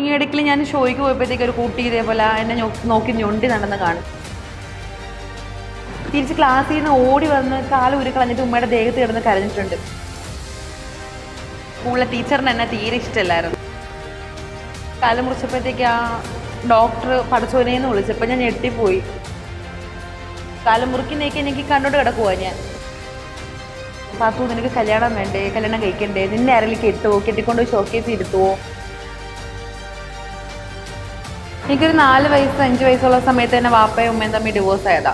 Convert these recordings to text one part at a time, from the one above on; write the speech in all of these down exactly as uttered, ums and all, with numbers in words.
ഈ ഇടയ്ക്കിൽ ഞാൻ ഷോയ്ക്ക് പോയപ്പോഴത്തേക്ക് ഒരു കൂട്ടി ഇതേപോലെ എന്നെ നോക്കി ഞൊണ്ടി നടന്ന് കാണും. തിരിച്ച് ക്ലാസ്സിൽ നിന്ന് ഓടി വന്ന് കാല് ഉരു കളഞ്ഞിട്ട് ഉമ്മയുടെ ദേഹത്ത് കിടന്ന് കരഞ്ഞിട്ടുണ്ട്. സ്കൂളിലെ ടീച്ചറിന് എന്നെ തീരെ ഇഷ്ടമല്ലായിരുന്നു. കാലം മുറിച്ചപ്പോഴത്തേക്ക് ആ ഡോക്ടർ പടച്ചോനെന്ന് വിളിച്ചപ്പോൾ ഞാൻ ഞെട്ടിപ്പോയി. കാലം മുറിക്കുന്നേക്ക് എനിക്ക് കണ്ടോണ്ട് കിടക്കുവാ ഞാൻ. പാത്തു, നിനക്ക് കല്യാണം വേണ്ടേ, കല്യാണം കഴിക്കണ്ടേ, നിന്നെ ആരെങ്കിലും കെട്ടുവോ, കെട്ടിക്കൊണ്ടുപോയി ഷോക്കേസ് ഇരുത്തുവോ? എനിക്കൊരു നാല് വയസ്സ് അഞ്ച് വയസ്സുള്ള സമയത്ത് തന്നെ വാപ്പയും ഉമ്മയും തമ്മിൽ ഡിവോഴ്സ് ആയതാ.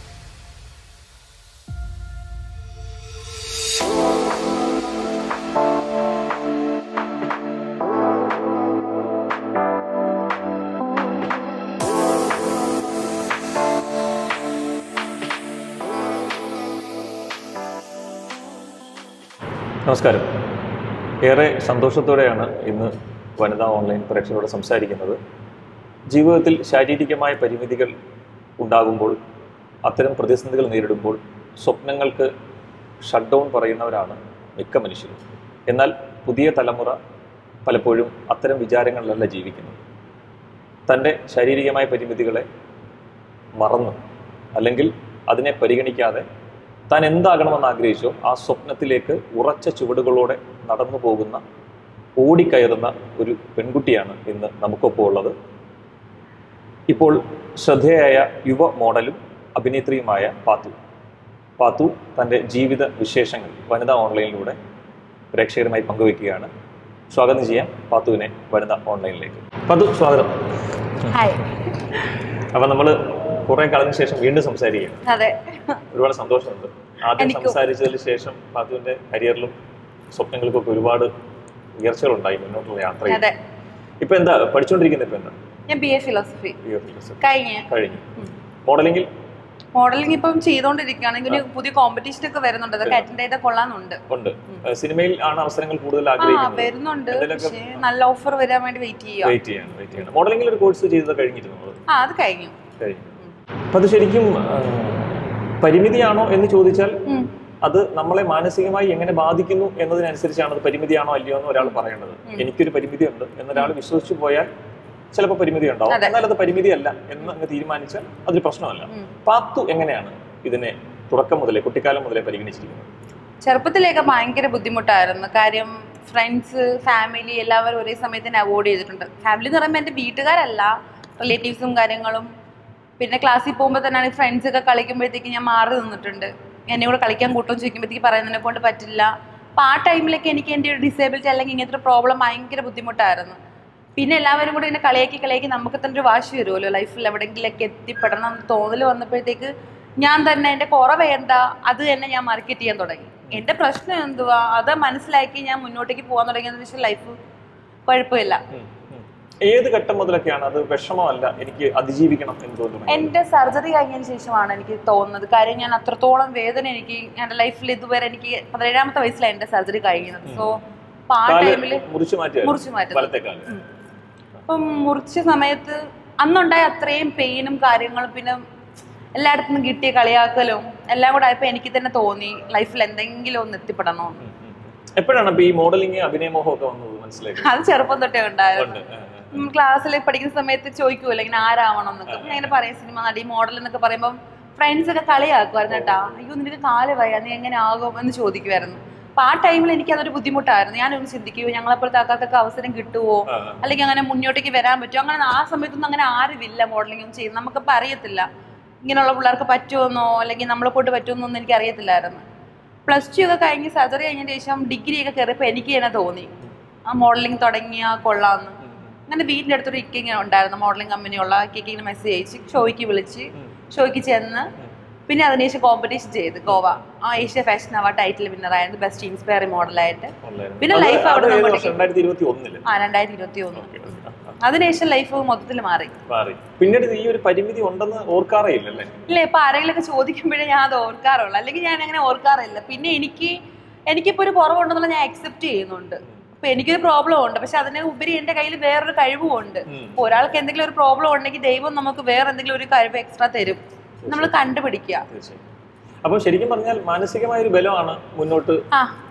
നമസ്കാരം. ഏറെ സന്തോഷത്തോടെയാണ് ഇന്ന് വനിതാ ഓൺലൈൻ പ്രേക്ഷകരോട് സംസാരിക്കുന്നത്. ജീവിതത്തിൽ ശാരീരികമായ പരിമിതികൾ ഉണ്ടാകുമ്പോൾ, അത്തരം പ്രതിസന്ധികൾ നേരിടുമ്പോൾ സ്വപ്നങ്ങൾക്ക് ഷട്ട് ഡൗൺ പറയുന്നവരാണ് മിക്ക മനുഷ്യരും. എന്നാൽ പുതിയ തലമുറ പലപ്പോഴും അത്തരം വിചാരങ്ങളിലല്ല ജീവിക്കുന്നത്. തൻ്റെ ശാരീരികമായ പരിമിതികളെ മറന്ന് അല്ലെങ്കിൽ അതിനെ പരിഗണിക്കാതെ താൻ എന്താകണമെന്ന് ആഗ്രഹിച്ചോ ആ സ്വപ്നത്തിലേക്ക് ഉറച്ച ചുവടുകളോടെ നടന്നു പോകുന്ന, ഓടിക്കയറുന്ന ഒരു പെൺകുട്ടിയാണ് ഇന്ന് നമുക്കൊപ്പം ഉള്ളത്. ഇപ്പോൾ ശ്രദ്ധേയായ യുവ മോഡലും അഭിനേത്രിയുമായ പാത്തു. പാത്തു തൻ്റെ ജീവിത വിശേഷങ്ങൾ വനിതാ ഓൺലൈനിലൂടെ പ്രേക്ഷകരുമായി പങ്കുവയ്ക്കുകയാണ്. സ്വാഗതം ചെയ്യാം പാത്തുവിനെ വനിതാ ഓൺലൈനിലേക്ക്. പാത്തു, സ്വാഗതം. ഹായ്. അപ്പം നമ്മൾ കുറെ കാലത്തിന് ശേഷം വീണ്ടും സംസാരിക്കുകയാണ്. അതെ, ഒരുപാട് സന്തോഷമുണ്ട്. ആദ്യം സംസാരിച്ചതിന് ശേഷം പാത്തുവിന്റെ കരിയറിലും സ്വപ്നങ്ങൾക്കൊക്കെ ഒരുപാട് ഉയർച്ചകളുണ്ടായി മുന്നോട്ടുള്ള യാത്രയിൽ. ഇപ്പൊ എന്താ പഠിച്ചുകൊണ്ടിരിക്കുന്നത്? ഇപ്പൊ എന്താ? ഞാൻ ബി എ ഫിലോസഫി കഴിഞ്ഞു കഴിഞ്ഞു മോഡലിംഗിൽ മോഡലിംഗ് ഇപ്പം ചെയ്തോണ്ടിരിക്കുകയാണെങ്കിൽ പുതിയ കോമ്പറ്റീഷൻ ഒക്കെ വരുന്നുണ്ട്. അതൊക്കെ അറ്റൻഡ് ചെയ്താൽ കൊള്ളാന്നുണ്ട്. ഉണ്ട്. സിനിമയിൽ ആണ് അവസരങ്ങൾ കൂടുതൽ ആഗ്രഹിക്കുന്നത്. വരുന്നുണ്ട്, പക്ഷേ നല്ല ഓഫർ വരാൻ വേണ്ടി വെയിറ്റ് ചെയ്യാം. വെയിറ്റ് ചെയ്യണം വെയിറ്റ് ചെയ്യണം മോഡലിംഗിൽ ഒരു കോഴ്സ് ചെയ്തത് കഴിഞ്ഞിരുന്നു? ആ, അത് കഴിഞ്ഞു കഴിഞ്ഞു അപ്പൊ അത് ശരിക്കും പരിമിതിയാണോ എന്ന് ചോദിച്ചാൽ അത് നമ്മളെ മാനസികമായി എങ്ങനെ ബാധിക്കുന്നു എന്നതിനനുസരിച്ചാണ് അത് പരിമിതിയാണോ അല്ലയോ എന്ന് ഒരാൾ പറയേണ്ടത്. എനിക്കൊരു പരിമിതി ഉണ്ട് എന്നൊരാൾ വിശ്വസിച്ചു പോയാൽ ചിലപ്പോൾ പരിമിതി ഉണ്ടാവും. എന്നാൽ അത് പരിമിതിയല്ല എന്ന് അങ്ങ് തീരുമാനിച്ചാൽ അതൊരു പ്രശ്നമല്ല. പാത്തു എങ്ങനെയാണ് ഇതിനെ തുടക്കം മുതലേ, കുട്ടിക്കാലം മുതലേ പരിഗണിച്ചിരിക്കുന്നത്? ചെറുപ്പത്തിലേക്ക് ഭയങ്കര ബുദ്ധിമുട്ടായിരുന്നു. കാര്യം ഫ്രണ്ട്സ്, ഫാമിലി എല്ലാവരും ഒരേ സമയത്ത് അവോയ്ഡ് ചെയ്തിട്ടുണ്ട്. ഫാമിലി എന്ന് പറയുമ്പോൾ എൻ്റെ വീട്ടുകാരല്ല, റിലേറ്റീവ്സും കാര്യങ്ങളും. പിന്നെ ക്ലാസ്സിൽ പോകുമ്പോൾ തന്നെയാണ് ഫ്രണ്ട്സ് ഒക്കെ കളിക്കുമ്പോഴത്തേക്ക് ഞാൻ മാറി നിന്നിട്ടുണ്ട്. എന്നെ കൂടെ കളിക്കാൻ കൂട്ടം ചോദിക്കുമ്പോഴത്തേക്ക് പറയുന്നതിനെ കൊണ്ട് പറ്റില്ല. അപ്പോൾ ആ ടൈമിലൊക്കെ എനിക്ക് എൻ്റെ ഒരു ഡിസേബിലിറ്റി അല്ലെങ്കിൽ ഇങ്ങനത്തെ ഒരു പ്രോബ്ലം ഭയങ്കര ബുദ്ധിമുട്ടായിരുന്നു. പിന്നെ എല്ലാവരും കൂടെ ഇങ്ങനെ കളിയാക്കി കളിയാക്കി നമുക്ക് തന്നെ ഒരു വാശി വരുമല്ലോ, ലൈഫിൽ എവിടെയെങ്കിലൊക്കെ എത്തിപ്പെടണം എന്ന് തോന്നൽ വന്നപ്പോഴത്തേക്ക് ഞാൻ തന്നെ എൻ്റെ കുറവ് എന്താ അത് തന്നെ ഞാൻ മാർക്കറ്റ് ചെയ്യാൻ തുടങ്ങി. എൻ്റെ പ്രശ്നം എന്തുവാ അത് മനസ്സിലാക്കി ഞാൻ മുന്നോട്ടേക്ക് പോകാൻ തുടങ്ങിയെന്ന് വെച്ചാൽ ലൈഫ് കുഴപ്പമില്ല. ഏത് ഘട്ടം മുതലൊക്കെയാണ് അത് വിഷമമല്ല എനിക്ക് അതിജീവിക്കണം എന്ന് തോന്നുന്നത്? എൻ്റെ സർജറി കഴിഞ്ഞതിന് ശേഷമാണ് എനിക്ക് തോന്നുന്നത്. കാര്യം ഞാൻ അത്രത്തോളം വേദന എനിക്ക് എൻ്റെ ലൈഫിൽ ഇതുവരെ എനിക്ക് പതിനേഴാമത്തെ വയസ്സിലാണ് എൻ്റെ സർജറി കഴിയുന്നത്. സോ ആ ടൈമിൽ മുറിച്ചു മാറ്റും. അപ്പം മുറിച്ച സമയത്ത് അന്നുണ്ടായ അത്രയും പെയിനും കാര്യങ്ങളും പിന്നെ എല്ലായിടത്തു നിന്നും കിട്ടിയ കളിയാക്കലും എല്ലാം കൂടെ ആയപ്പോൾ എനിക്ക് തന്നെ തോന്നി ലൈഫിൽ എന്തെങ്കിലും ഒന്ന് എത്തിപ്പെടണോ. എപ്പോഴാണ് ഈ മോഡലിംഗ് അഭിനയമോഹം ഒക്കെ വന്നത് മനസ്സിലായി? അത് ചെറുപ്പം തൊട്ടേ ഉണ്ടായിരുന്നു. ക്ലാസ്സിൽ പഠിക്കുന്ന സമയത്ത് ചോദിക്കുമല്ലോ ഇങ്ങനെ ആരാവണം എന്നൊക്കെ. ഞാൻ ഇങ്ങനെ പറയും സിനിമ നടി, മോഡൽ എന്നൊക്കെ പറയുമ്പോൾ ഫ്രണ്ട്സ് ഒക്കെ കളിയാക്കുമായിരുന്നു കേട്ടാ. അയ്യോ നിനക്ക് കാല് വയ്യ, നീ എങ്ങനെ ആകും എന്ന് ചോദിക്കുമായിരുന്നു. അപ്പൊ ആ ടൈമിൽ എനിക്ക് അതൊരു ബുദ്ധിമുട്ടായിരുന്നു. ഞാനൊന്ന് ചിന്തിക്കുമോ ഞങ്ങളെപ്പോഴത്തെ ആൾക്കാർക്കൊക്കെ അവസരം കിട്ടുമോ, അല്ലെങ്കിൽ അങ്ങനെ മുന്നോട്ടേക്ക് വരാൻ പറ്റുമോ. അങ്ങനെ ആ സമയത്തൊന്നും അങ്ങനെ ആരുമില്ല മോഡലിംഗ് ഒന്നും ചെയ്യുന്നത്. നമുക്കിപ്പോൾ അറിയത്തില്ല ഇങ്ങനെയുള്ള പിള്ളേർക്ക് പറ്റുമെന്നോ അല്ലെങ്കിൽ നമ്മളെ കൊണ്ട് പറ്റുമെന്നൊന്നും എനിക്ക് അറിയത്തില്ലായിരുന്നു. പ്ലസ് ടു ഒക്കെ കഴിഞ്ഞ് സർജറി കഴിഞ്ഞതിന് ശേഷം ഡിഗ്രി ഒക്കെ കയറിയപ്പോൾ എനിക്ക് തന്നെ തോന്നി ആ മോഡലിംഗ് തുടങ്ങിയ കൊള്ളാമെന്ന്. അങ്ങനെ വീട്ടിൻ്റെ അടുത്തൊരു ഇക്ക ഇങ്ങനെ ഉണ്ടായിരുന്നു, മോഡലിംഗ് കമ്പനിയുള്ള ഇക്കയ്ക്ക് ഇങ്ങനെ മെസ്സേജ് അയച്ച് ഷോയ്ക്ക് വിളിച്ച് ഷോയ്ക്ക് ചെന്ന് പിന്നെ അതിനുശേഷം കോമ്പറ്റീഷൻ ചെയ്ത് ഗോവ ആ ഏഷ്യ ഫാഷൻ അവാർഡ് ടൈറ്റിൽ വിന്നറായിരുന്നു, ബെസ്റ്റ് ഇൻസ്പയറിംഗ് മോഡലായിട്ട്. പിന്നെ ലൈഫ് അവിടെ രണ്ടായിരത്തി ഇരുപത്തി ഒന്നില് ആ രണ്ടായിരത്തി ഇരുപത്തി ഒന്ന് അതിനുശേഷം ലൈഫ് മൊത്തത്തിൽ മാറി. പിന്നീട് ഈ ഒരു പരിമിതി ഉണ്ടെന്ന് ഓർക്കാറേ ഇല്ലല്ലേ? ഇല്ല, ഇപ്പൊ ആരെങ്കിലും ഒക്കെ ചോദിക്കുമ്പോഴേ ഞാൻ അത് ഓർക്കാറുള്ളൂ, അല്ലെങ്കിൽ ഞാൻ അങ്ങനെ ഓർക്കാറില്ല. പിന്നെ എനിക്ക് എനിക്കിപ്പോ ഒരു കുറവുണ്ടെന്നുള്ള ഞാൻ അക്സെപ്റ്റ് ചെയ്യുന്നുണ്ട്. അപ്പൊ എനിക്കൊരു പ്രോബ്ലം ഉണ്ട്, പക്ഷെ അതിനെ ഉപരി എന്റെ കയ്യിൽ വേറൊരു കഴിവും ഉണ്ട്. ഒരാൾക്ക് എന്തെങ്കിലും ഒരു പ്രോബ്ലം ഉണ്ടെങ്കിൽ ദൈവം നമുക്ക് വേറെ എന്തെങ്കിലും ഒരു കഴിവ് എക്സ്ട്രാ തരും, നമ്മൾ കണ്ടുപിടിക്കുക. അപ്പൊ ശരിക്കും പറഞ്ഞാൽ മാനസികമായ ഒരു ബലമാണ് മുന്നോട്ട്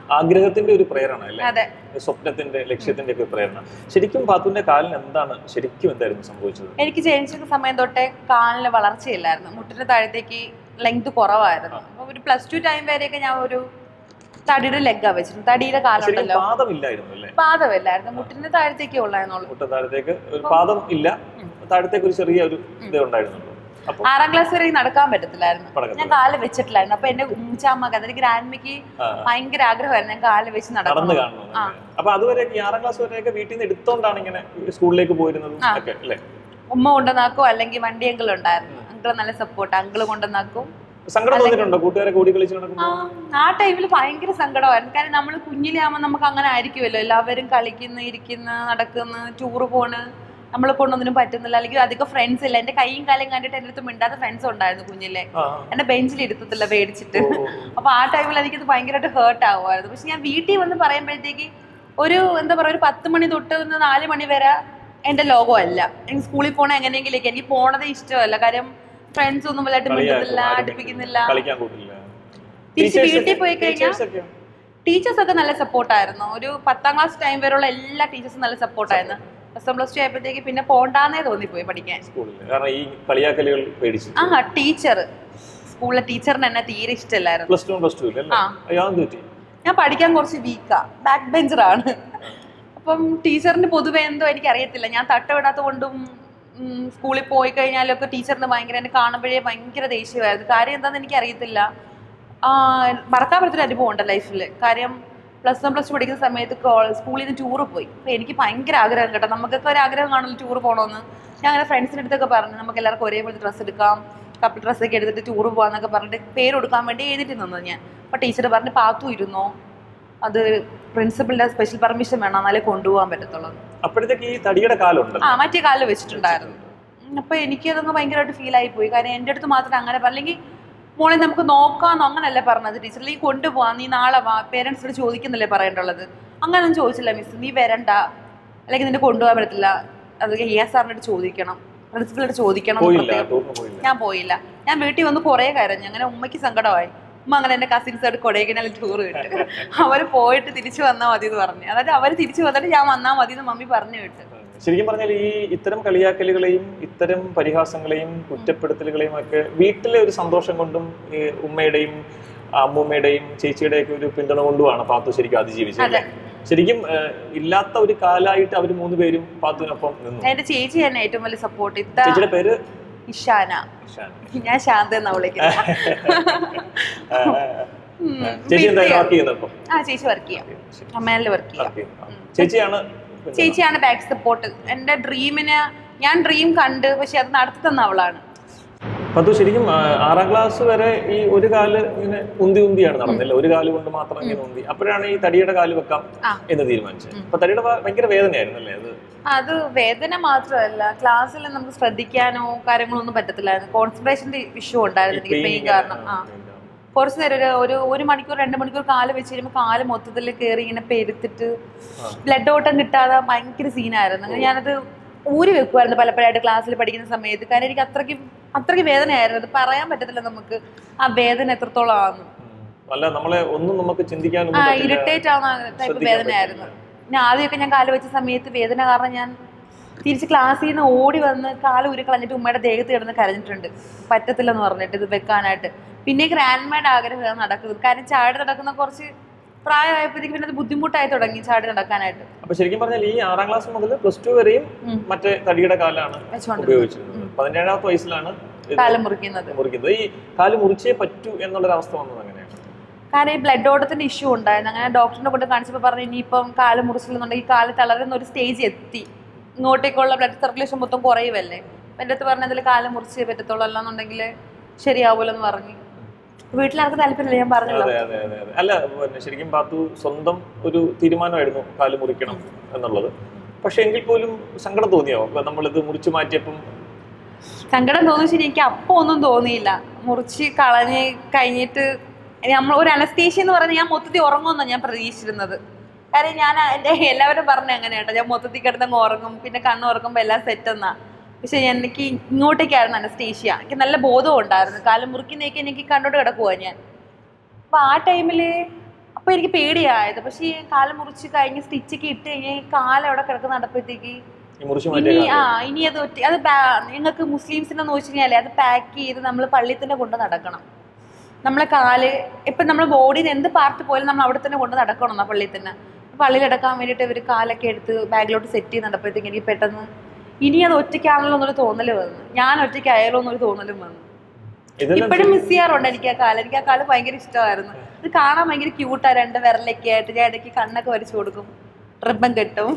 ആഗ്രഹത്തിന്റെ ഒരു പ്രേരണ അല്ലേ, അതെ, സ്വപ്നത്തിന്റെ ലക്ഷ്യത്തിന്റെ ഒക്കെ പ്രേരണ. ശരിക്കും പാത്തുവിന്റെ കാലിന് എന്താണ് ശരിക്കും എന്തായിരുന്നു സംഭവിച്ചത്? എനിക്ക് ജനിച്ച സമയം തൊട്ടേ കാലിന് വളർച്ചയില്ലായിരുന്നു, മുട്ടിന്റെ താഴത്തേക്ക് ലെങ്ത് കുറവായിരുന്നു. അപ്പൊ ഒരു പ്ലസ് ടു ടൈം വരെയൊക്കെ ഞാൻ ഒരു തടിയുടെ ലെഗാ വെച്ചിരുന്നു, തടിയുടെ കാലുണ്ടല്ലോ, പാദമില്ലായിരുന്നു അല്ലേ? പാദമില്ലായിരുന്നു, മുട്ടിന്റെ താഴത്തേക്കേ ഉള്ളായിരുന്നുള്ളൂ. മുട്ടിന്റെ താഴത്തേക്ക് ഒരു പാദം ഇല്ല, താഴത്തേക്ക് ഒരു ചെറിയ ഒരു ഇതേ ഉണ്ടായിരുന്നുള്ളൂ. ആറാം ക്ലാസ് വരെ നടക്കാൻ പറ്റത്തില്ലായിരുന്നു, ഞാൻ കാല് വെച്ചിട്ടില്ലായിരുന്നു. അപ്പൊ എന്റെ ഉമ്മച്ചാമ്മക്ക് അതായത് ഗ്രാൻഡ്മയ്ക്ക് ഭയങ്കര ആഗ്രഹമായിരുന്നു ഞാൻ കാല് വെച്ച് നടന്നു കാണണം. അപ്പൊ അതുവരെ ആറാം ക്ലാസ് വരെയൊക്കെ വീട്ടിൽ നിന്ന് എടുത്തോണ്ടാണ് ഇങ്ങനെ സ്കൂളിലേക്ക് പോയിരുന്നത് അല്ലേ? ഉമ്മ കൊണ്ടുവന്നാക്കും, അല്ലെങ്കിൽ വണ്ടി അങ്കിൾ ഉണ്ടായിരുന്നു, അങ്കിള് നല്ല സപ്പോർട്ട്, അങ്കിള് കൊണ്ടുവന്നാക്കും. സങ്കടം തോന്നിയിട്ടുണ്ടോ കൂട്ടുകാരെ കൂടി കളിച്ച് നടക്കുമ്പോൾ? ആ ടൈമിൽ ഭയങ്കര സങ്കടമായിരുന്നു. കാരണം നമ്മൾ കുഞ്ഞിലാകുമ്പോൾ നമുക്ക് അങ്ങനെ ആയിരിക്കുമല്ലോ, എല്ലാവരും കളിക്കുന്ന, ഇരിക്കുന്ന, നടക്കുന്ന, ടൂറ് പോണ്, നമ്മളെ കൊണ്ടൊന്നിനും പറ്റുന്നില്ല, അല്ലെങ്കിൽ അധികം ഫ്രണ്ട്സ് ഇല്ല. എന്റെ കൈയും കാലം കണ്ടിട്ട് എന്റെ അടുത്ത് മിണ്ടാത്ത ഫ്രണ്ട്സ് ഉണ്ടായിരുന്നു കുഞ്ഞിലെ, എന്റെ ബെഞ്ചിൽ ഇരുത്തത്തില്ല പേടിച്ചിട്ട്. അപ്പൊ ആ ടൈമിൽ എനിക്കത് ഭയങ്കരമായിട്ട് ഹേർട്ട് ആവുമായിരുന്നു. പക്ഷെ ഞാൻ വീട്ടിൽ വന്ന് പറയുമ്പോഴത്തേക്ക് ഒരു എന്താ പറയാ ഒരു പത്ത് മണി തൊട്ട് ഒന്ന് നാല് മണി വരെ എന്റെ ലോകമല്ല. എനിക്ക് സ്കൂളിൽ പോണ എങ്ങനെയെങ്കിലും എനിക്ക് പോണതേ ഇഷ്ടമല്ല. കാര്യം ഫ്രണ്ട്സ് ഒന്നും വല്ലായിട്ട് മിണ്ടുന്നില്ല, അടുപ്പിക്കുന്നില്ല. തിരിച്ച് വീട്ടിൽ പോയി കഴിഞ്ഞാൽ ടീച്ചേഴ്സ് ഒക്കെ നല്ല സപ്പോർട്ടായിരുന്നു. ഒരു പത്താം ക്ലാസ് ടൈം വരെയുള്ള എല്ലാ ടീച്ചേഴ്സും നല്ല സപ്പോർട്ടായിരുന്നു. പ്ലസ് വൺ പ്ലസ് ടു ആയപ്പോഴത്തേക്ക് പിന്നെ പോണ്ടാന്നേ തോന്നിപ്പോയി പഠിക്കാൻ. ആ ടീച്ചർ സ്കൂളിലെ ടീച്ചറിന് എന്നെ തീരെ ഇഷ്ടമല്ലായിരുന്നു. ഞാൻ പഠിക്കാൻ കുറച്ച് വീക്കാ, ബാക്ക് ബെഞ്ചറാണ്. അപ്പം ടീച്ചറിന് പൊതുവെ എന്തോ എനിക്ക് അറിയത്തില്ല, ഞാൻ തട്ടവിടാത്ത കൊണ്ടും സ്കൂളിൽ പോയി കഴിഞ്ഞാലൊക്കെ ടീച്ചറിന് ഭയങ്കര എന്നെ കാണുമ്പോഴേ ഭയങ്കര ദേഷ്യമായിരുന്നു. കാര്യം എന്താണെന്ന് എനിക്ക് അറിയത്തില്ല. മറക്കാൻ പറ്റൊരു അനുഭവം ഉണ്ട് ലൈഫിൽ. കാര്യം പ്ലസ് വൺ പ്ലസ് ടു പഠിക്കുന്ന സമയത്ത് സ്കൂളിൽ നിന്ന് ടൂറ് പോയി. അപ്പോൾ എനിക്ക് ഭയങ്കര ആഗ്രഹം കേട്ടോ, നമുക്കൊക്കെ ഒരു ആഗ്രഹം കാണുമല്ലോ ടൂറ് പോകണമെന്ന്. ഞാൻ അങ്ങനെ ഫ്രണ്ട്സിൻ്റെ അടുത്തൊക്കെ പറഞ്ഞു നമുക്ക് എല്ലാവർക്കും ഒരേപോലത്തെ ഡ്രസ്സ് എടുക്കാം, കപ്പിൾ ഡ്രസ്സൊക്കെ എടുത്തിട്ട് ടൂറ് പോകാമെന്നൊക്കെ പറഞ്ഞിട്ട് പേര് കൊടുക്കാൻ വേണ്ടി എഴുതിയിട്ട് നിന്നത് ഞാൻ. അപ്പോൾ ടീച്ചർ പറഞ്ഞ് പാത്തു ഇരുന്നോ, അത് പ്രിൻസിപ്പലിന്റെ സ്പെഷ്യൽ പെർമിഷൻ വേണം എന്നാലേ കൊണ്ടുപോകാൻ പറ്റത്തുള്ളൂ. അപ്പോഴത്തേക്ക് ഈ തടിയുടെ കാലുണ്ട്, ആ മറ്റേ കാലിൽ വെച്ചിട്ടുണ്ടായിരുന്നു. അപ്പൊ എനിക്കതൊന്ന് ഭയങ്കരമായിട്ട് ഫീൽ ആയി പോയി. കാരണം എൻ്റെ അടുത്ത് മാത്രം അങ്ങനെ പറഞ്ഞെങ്കിൽ മോളെ നമുക്ക് നോക്കാമെന്നോ അങ്ങനല്ലേ പറഞ്ഞത് ടീച്ചർ. നീ കൊണ്ടുപോവാ, നീ നാളെ വാ, പേരൻസിനോട് ചോദിക്കുന്നില്ലേ പറയേണ്ടുള്ളത്. അങ്ങനൊന്നും ചോദിച്ചില്ല മിസ്, നീ വരണ്ട, അല്ലെങ്കിൽ നിന്നെ കൊണ്ടുപോകാൻ പറ്റത്തില്ല, അത് എ എസ് സാറിനോട് ചോദിക്കണം, പ്രിൻസിപ്പലിനോട് ചോദിക്കണം. ഞാൻ പോയില്ല. ഞാൻ വീട്ടിൽ വന്ന് കുറേ കരഞ്ഞു. അങ്ങനെ ഉമ്മയ്ക്ക് സങ്കടമായി. ഉമ്മ അങ്ങനെ എന്റെ കസിൻസോട് കൊടൈക്കനാൽ ടൂർ വിട്ടു. അവർ പോയിട്ട് തിരിച്ചു വന്നാൽ മതി എന്ന് പറഞ്ഞു. അതായത് അവർ തിരിച്ചു വന്നിട്ട് ഞാൻ വന്നാൽ മതി എന്ന് മമ്മി പറഞ്ഞു വിട്ടു. ശരിക്കും പറഞ്ഞാൽ ഈ ഇത്തരം കളിയാക്കലുകളെയും ഇത്തരം പരിഹാസങ്ങളെയും കുറ്റപ്പെടുത്തലുകളെയും ഒക്കെ വീട്ടിലെ ഒരു സന്തോഷം കൊണ്ടും ഈ ഉമ്മയുടെയും അമ്മൂമ്മയുടെയും ചേച്ചിയുടെയും ഒക്കെ ഒരു പിന്തുണ കൊണ്ടുമാണ് പാത്തു ശരിക്കും അതിജീവിച്ചത്. ശരിക്കും ഇല്ലാത്ത ഒരു കാലായിട്ട് അവർ മൂന്ന് പേരും പാത്തുവിനൊപ്പം നിന്നു. എന്റെ ചേച്ചി തന്നെ ഏറ്റവും വലിയ സപ്പോർട്ട്. ചേച്ചിയുടെ പേര് ഇഷാന, ഞാൻ ശാന്ത എന്നാ വിളിക്കുന്നത്. ആ ചേച്ചി വർക്ക് ചെയ്യാം, അമ്മേനില് വർക്ക് ചെയ്യാം. ചേച്ചിയാണ് ചേച്ചിയാണ് ബാക്ക് സപ്പോർട്ട്. എന്റെ ഡ്രീമിന് ഞാൻ ഡ്രീം കണ്ട് പക്ഷെ അത് നടത്തി തന്ന അവളാണ്. പത്തു ശരിക്കും ആറാം ക്ലാസ് വരെ ഈ ഒരു കാല് ഇങ്ങനെ ഉന്തി ഉന്തിയാണ് നടന്നില്ല, ഒരു കാല് കൊണ്ട് മാത്രം ഇങ്ങനെ ഉന്തി. അപ്പോഴാണ് ഈ തടിയുടെ കാല് വെക്കാം എന്ന് തീരുമാനിച്ചത്. അപ്പൊ തടിയുടെ ഭയങ്കര വേദനയായിരുന്നു അല്ലേ? അത് അത് വേദന മാത്രമല്ല, ക്ലാസ്സിൽ നമുക്ക് ശ്രദ്ധിക്കാനോ കാര്യങ്ങളോ ഒന്നും പറ്റത്തില്ലായിരുന്നു. കോൺസെൻട്രേഷന്റെ ഇഷ്യൂ ഉണ്ടായിരുന്നു എനിക്ക് പെയിൻ കാരണം. ആ കുറച്ച് നേരം ഒരു ഒരു ഒരു മണിക്കൂർ രണ്ട് മണിക്കൂർ കാല് വെച്ച് കഴിയുമ്പോൾ കാല് മൊത്തത്തിൽ കയറി ഇങ്ങനെ പെരുത്തിട്ട് ബ്ലഡ് ഓട്ടം കിട്ടാതെ ഭയങ്കര സീനായിരുന്നു. അങ്ങനെ ഞാനത് ഊരി വെക്കുമായിരുന്നു പലപ്പോഴായിട്ട് ക്ലാസ്സിൽ പഠിക്കുന്ന സമയത്ത്. കാരണം എനിക്ക് അത്രയ്ക്ക് അത്രയ്ക്ക് വേദനയായിരുന്നു. അത് പറയാൻ പറ്റത്തില്ല നമുക്ക് ആ വേദന എത്രത്തോളം ആണെന്ന്. ആ ഇറിറ്റേറ്റ് ആവുന്ന ടൈപ്പ് വേദനയായിരുന്നു. ഞാൻ ആദ്യമൊക്കെ ഞാൻ കാല് വെച്ച സമയത്ത് വേദന കാരണം ഞാൻ തിരിച്ച് ക്ലാസ്സിൽ നിന്ന് ഓടി വന്ന് കാല് ഉരി കളഞ്ഞിട്ട് ഉമ്മയുടെ ദേഹത്ത് കിടന്ന് കരഞ്ഞിട്ടുണ്ട്, പറ്റത്തില്ലെന്ന് പറഞ്ഞിട്ട് ഇത് വെക്കാനായിട്ട്. പിന്നെ ഗ്രാൻഡ്മയുടെ ആഗ്രഹം നടക്കുന്നത്. കാരണം ചാടി നടക്കുന്ന കുറച്ച് പ്രായമായപ്പോഴത്തേക്ക് പിന്നെ അത് ബുദ്ധിമുട്ടായി തുടങ്ങി ചാടി നടക്കാനായിട്ട്. അപ്പൊ ശരിക്കും പറഞ്ഞാൽ ഈ ആറാം ക്ലാസ് മുതൽ പ്ലസ് ടു വരെയും മറ്റേ തടിയുടെ കാലാണ് ഉപയോഗിച്ചിരുന്നത്. പതിനേഴാമത്തെ വയസ്സിലാണ് കാല് മുറിക്കുന്നത്. മുറിക്കുന്നത് ഈ കാല് മുറിച്ചേ പറ്റൂ എന്നുള്ളൊരവസ്ഥ വന്നത് അങ്ങനെയാണ്. കാരണം ഈ ബ്ലഡ് ഓട്ടത്തിന്റെ ഇഷ്യൂ ഉണ്ടായിരുന്നു. അങ്ങനെ ഡോക്ടറിനെ കൊണ്ട് കാണിച്ചപ്പോൾ പറഞ്ഞു ഇനിയിപ്പം കാല് മുറിച്ചില്ലെന്നുണ്ടെങ്കിൽ കാല് തളരുന്ന ഒരു സ്റ്റേജ് എത്തി, ഇങ്ങോട്ടേക്കുള്ള ബ്ലഡ് സർക്കുലേഷൻ മൊത്തം കുറയുമല്ലേ. എൻ്റെ അടുത്ത് പറഞ്ഞ എന്തെങ്കിലും കാല് മുറിച്ചേ പറ്റത്തുള്ളൂ, അല്ലാന്നുണ്ടെങ്കിൽ ശരിയാവൂല്ലോ എന്ന് പറഞ്ഞു. വീട്ടിലാർക്ക് താല്പര്യമില്ല, ഞാൻ പറഞ്ഞല്ലോ. അല്ല ശരിക്കും പാത്തു സ്വന്തം ഒരു തീരുമാനമായിരുന്നു കാല് മുറിക്കണം എന്നുള്ളത്. പക്ഷെ എങ്കിൽ പോലും സങ്കടം തോന്നിയോ നമ്മളിത് മുറിച്ചു മാറ്റിയപ്പം? സങ്കടം തോന്നി. ശരി, എനിക്ക് അപ്പം ഒന്നും തോന്നിയില്ല. മുറിച്ച് കളഞ്ഞ് കഴിഞ്ഞിട്ട് നമ്മൾ ഒരു അനസ്തേഷ്യ എന്ന് പറഞ്ഞാൽ ഞാൻ മൊത്തത്തിൽ ഉറങ്ങുമെന്നാണ് ഞാൻ പ്രതീക്ഷിച്ചിരുന്നത്. കാര്യം ഞാൻ എൻ്റെ എല്ലാവരും പറഞ്ഞു അങ്ങനെ കേട്ടോ, ഞാൻ മൊത്തത്തിൽ കിടന്നങ്ങ് ഉറങ്ങും, പിന്നെ കണ്ണ് ഉറങ്ങുമ്പോൾ എല്ലാം സെറ്റെന്നാ. പക്ഷെ എനിക്ക് ഇങ്ങോട്ടേക്കായിരുന്നു അനസ്തേഷ്യ. എനിക്ക് നല്ല ബോധവും ഉണ്ടായിരുന്നു. കാലം മുറിക്കുന്നേക്ക് എനിക്ക് കണ്ടോട്ട് കിടക്കുവാ ഞാൻ. അപ്പം ആ ടൈമിൽ അപ്പൊ എനിക്ക് പേടിയായത്. പക്ഷെ ഈ കാല് മുറിച്ച് കഴിഞ്ഞ് സ്റ്റിച്ചൊക്കെ ഇട്ട് കഴിഞ്ഞാൽ ഈ കാല് അവിടെ കിടക്കുന്ന നടപ്പത്തേക്ക് ഇനി ആ ഇനി അത് ഒറ്റ അത് നിങ്ങൾക്ക് മുസ്ലിംസിനെന്ന് വെച്ച് കഴിഞ്ഞാലേ അത് പാക്ക് ചെയ്ത് നമ്മൾ പള്ളിയിൽ തന്നെ കൊണ്ട് നടക്കണം. നമ്മളെ കാല് ഇപ്പം നമ്മൾ ബോഡിയിൽ എന്ത് പാർട്ട് പോലും നമ്മൾ അവിടെ തന്നെ കൊണ്ട് നടക്കണം എന്നാ പള്ളിയിൽ തന്നെ. പള്ളിയിൽ എടുക്കാൻ വേണ്ടിയിട്ട് ഇവർ കാലൊക്കെ എടുത്ത് ബാഗിലോട്ട് സെറ്റ് ചെയ്ത് നടപ്പത്തേക്ക് എനിക്ക് പെട്ടെന്ന് ഇനി അത് ഒറ്റയ്ക്കാണല്ലോ എന്നൊരു തോന്നല് വന്നു. ഞാൻ ഒറ്റയ്ക്കായാലോ എന്നൊരു തോന്നലും വന്നു. ഇപ്പോഴും മിസ് ചെയ്യാറുണ്ട് എനിക്ക് ആ കാല്. എനിക്ക് ആ കാല് ഭയങ്കര ഇഷ്ടമായിരുന്നു. ഇത് കാണാൻ ഭയങ്കര ക്യൂട്ടാ, രണ്ട് വിരലൊക്കെ ആയിട്ട് ഞാൻ ഇടയ്ക്ക് കണ്ണൊക്കെ വരച്ചു കൊടുക്കും, റിബൺ കെട്ടും.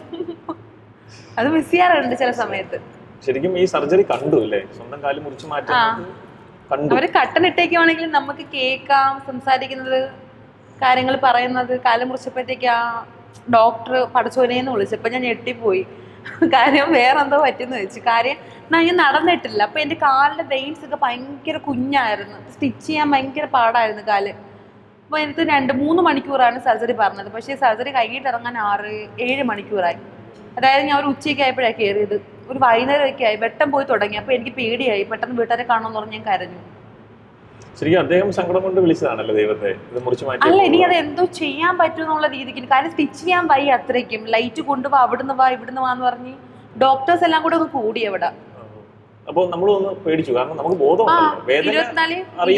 അത് മിസ് ചെയ്യാറുണ്ട് ചില സമയത്ത്. ശരിക്കും ഈ സർജറി കണ്ടു അല്ലേ? സ്വന്തം കാല് മുറിച്ച് മാറ്റാൻ അവര് കട്ടൻ ഇട്ടേക്കുവാണെങ്കിൽ നമുക്ക് കേൾക്കാം, സംസാരിക്കുന്നത്, കാര്യങ്ങൾ പറയുന്നത്. കാല് മുറിച്ചപ്പോഴത്തേക്ക് ആ ഡോക്ടർ പഠിച്ചോനേന്ന് വിളിച്ചപ്പോൾ ഞാൻ ഞെട്ടിപ്പോയി. കാര്യം വേറെന്തോ പറ്റുന്ന വെച്ചു. കാര്യം ഞാൻ നടന്നിട്ടില്ല. അപ്പൊ എന്റെ കാലിന്റെ വെയിൻസ് ഒക്കെ ഭയങ്കര കുഞ്ഞായിരുന്നു. സ്റ്റിച്ച് ചെയ്യാൻ ഭയങ്കര പാടായിരുന്നു കാല്. അപ്പൊ എനിക്ക് രണ്ട് മൂന്ന് മണിക്കൂറാണ് സർജറി പറഞ്ഞത്. പക്ഷേ സർജറി കഴിഞ്ഞിട്ട് ഇറങ്ങാൻ ആറ് ഏഴ് മണിക്കൂറായി. അതായത് ഞാൻ ഒരു ഉച്ചയ്ക്ക് ആയപ്പോഴാണ് കയറിയത്. ഒരു വൈകുന്നേരമൊക്കെ ആയി, വെട്ടം പോയി തുടങ്ങി. അപ്പൊ എനിക്ക് പേടിയായി. പെട്ടെന്ന് വീട്ടുകാരെ കാണുമെന്ന് പറഞ്ഞ് ഞാൻ കരഞ്ഞു. ശരിക്കും അദ്ദേഹം സങ്കടം കൊണ്ട് വിളിച്ചതാണല്ലോ ദൈവത്തെ ഇത് മുറിച്ച് മാറ്റി. അല്ല, എനിക്കത് എന്തോ ചെയ്യാൻ പറ്റും എന്നുള്ള രീതിക്ക്. കാര്യം സ്റ്റിച്ച് ചെയ്യാൻ വയ്യ അത്രയ്ക്കും. ലൈറ്റ് കൊണ്ടുപോവാ, അവിടുന്ന് വാ ഇവിടുന്ന് വാന്ന് പറഞ്ഞ് ഡോക്ടേഴ്സ് എല്ലാം കൂടെ ഒന്ന് കൂടി അവിടെ. അപ്പൊ നമ്മൾ ഒന്ന് പേടിച്ചു. കാരണം നമുക്ക് ബോധം ഇരുപത്തിനാല്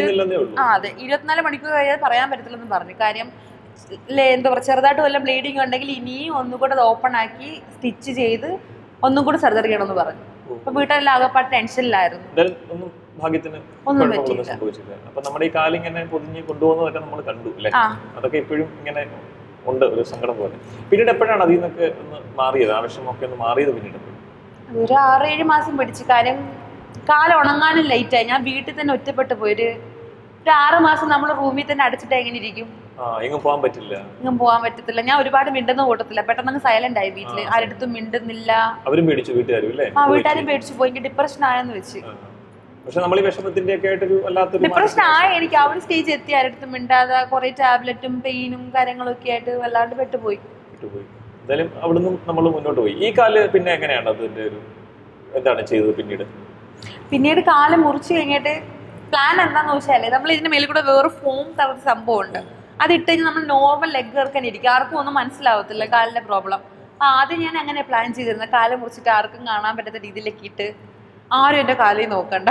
ആ അതെ ഇരുപത്തിനാല് മണിക്കൂർ കഴിയാതെ പറയാൻ പറ്റത്തില്ലെന്ന് പറഞ്ഞു. കാര്യം എന്താ പറയുക, ചെറുതായിട്ട് വല്ല ബ്ലീഡിങ് ഉണ്ടെങ്കിൽ ഇനിയും ഒന്നും കൂടെ അത് ഓപ്പൺ ആക്കി സ്റ്റിച്ച് ചെയ്ത് ഒന്നും കൂടെ സർജറി ചെയ്യണമെന്ന് പറഞ്ഞു. അപ്പൊ വീട്ടിലെല്ലാം ആകെപ്പാട് ടെൻഷനിലായിരുന്നു. ഭാഗ്യത്തിന് കുഴപ്പങ്ങളൊന്നും സംഭവിച്ചില്ല. അപ്പൊ നമ്മുടെ ഈ കാലിങ്ങനെ പൊതിഞ്ഞ് കൊണ്ടുപോകുന്നതൊക്കെ നമ്മൾ കണ്ടു അല്ലെ? അതൊക്കെ ഇപ്പോഴും ഇങ്ങനെ ഉണ്ട്, ഒരു സങ്കടം പോലെ. പിന്നീട് എപ്പോഴാണ് അതിൽ നിന്നൊക്കെ ഒന്ന് മാറിയത്, ആവശ്യമൊക്കെ ഒന്ന് മാറിയത്? പിന്നീട് ഒരു ആറേഴ് മാസം പിടിച്ചു. കാര്യം കാലം ഉണങ്ങാനും ലേറ്റായി. ഞാൻ വീട്ടിൽ തന്നെ ഒറ്റപ്പെട്ടു പോയി. ഒരു ഒരു ആറ് മാസം നമ്മൾ റൂമിൽ തന്നെ അടച്ചിട്ട് എങ്ങനെ ഇരിക്കും? എങ്ങും പോകാൻ പറ്റില്ല. എങ്ങും പോകാൻ പറ്റത്തില്ല. ഞാൻ ഒരുപാട് മിണ്ടുന്ന കൂട്ടത്തില്ല. പെട്ടെന്ന് സൈലന്റ് ആയി. വീട്ടില് ആരടുത്തും മിണ്ടുന്നില്ല. അവരും പേടിച്ചു, വീട്ടുകാരും അല്ലേ? ആ വീട്ടുകാരും പേടിച്ചു പോയി. എനിക്ക് ഡിപ്രഷൻ ആയെന്ന് വെച്ച്. പക്ഷെ നമ്മൾ ഈ വിഷമത്തിന്റെ ഒക്കെ ആയിട്ടൊരു വല്ലാത്തൊരു ഡിപ്രഷൻ ആയി. എനിക്ക് ആ ഒരു സ്റ്റേജ് എത്തി. ആരടുത്തും മിണ്ടാതെ കുറെ ടാബ്ലറ്റും പെയിനും കാര്യങ്ങളൊക്കെ ആയിട്ട് വല്ലാണ്ട് പെട്ടുപോയി. എന്തായാലും അവിടുന്ന് നമ്മൾ മുന്നോട്ട് പോയി. ഈ കാല് പിന്നെ എങ്ങനെയാണ് അതിന്റെ ഒരു എന്താണ് ചെയ്തത് പിന്നീട്? പിന്നീട് കാല് മുറിച്ചു കഴിഞ്ഞിട്ട് പ്ലാൻ എന്താന്ന് വെച്ചാല് നമ്മൾ ഇതിന്റെ മേലിൽ കൂടെ വേറെ ഫോം തറച്ച സംഭവം ഉണ്ട്. അത് ഇട്ട് കഴിഞ്ഞാൽ നമ്മൾ നോർമൽ ലെഗ് ഇറക്കാൻ ഇരിക്കും. ആർക്കും ഒന്നും മനസ്സിലാവത്തില്ല കാലിന്റെ പ്രോബ്ലം. അപ്പൊ ആദ്യം ഞാൻ അങ്ങനെ പ്ലാൻ ചെയ്തിരുന്നത്, കാല് മുറിച്ചിട്ട് ആർക്കും കാണാൻ പറ്റാത്ത രീതിയിലേക്ക് ഇട്ട് ആരും എന്റെ കാലിൽ നോക്കണ്ട,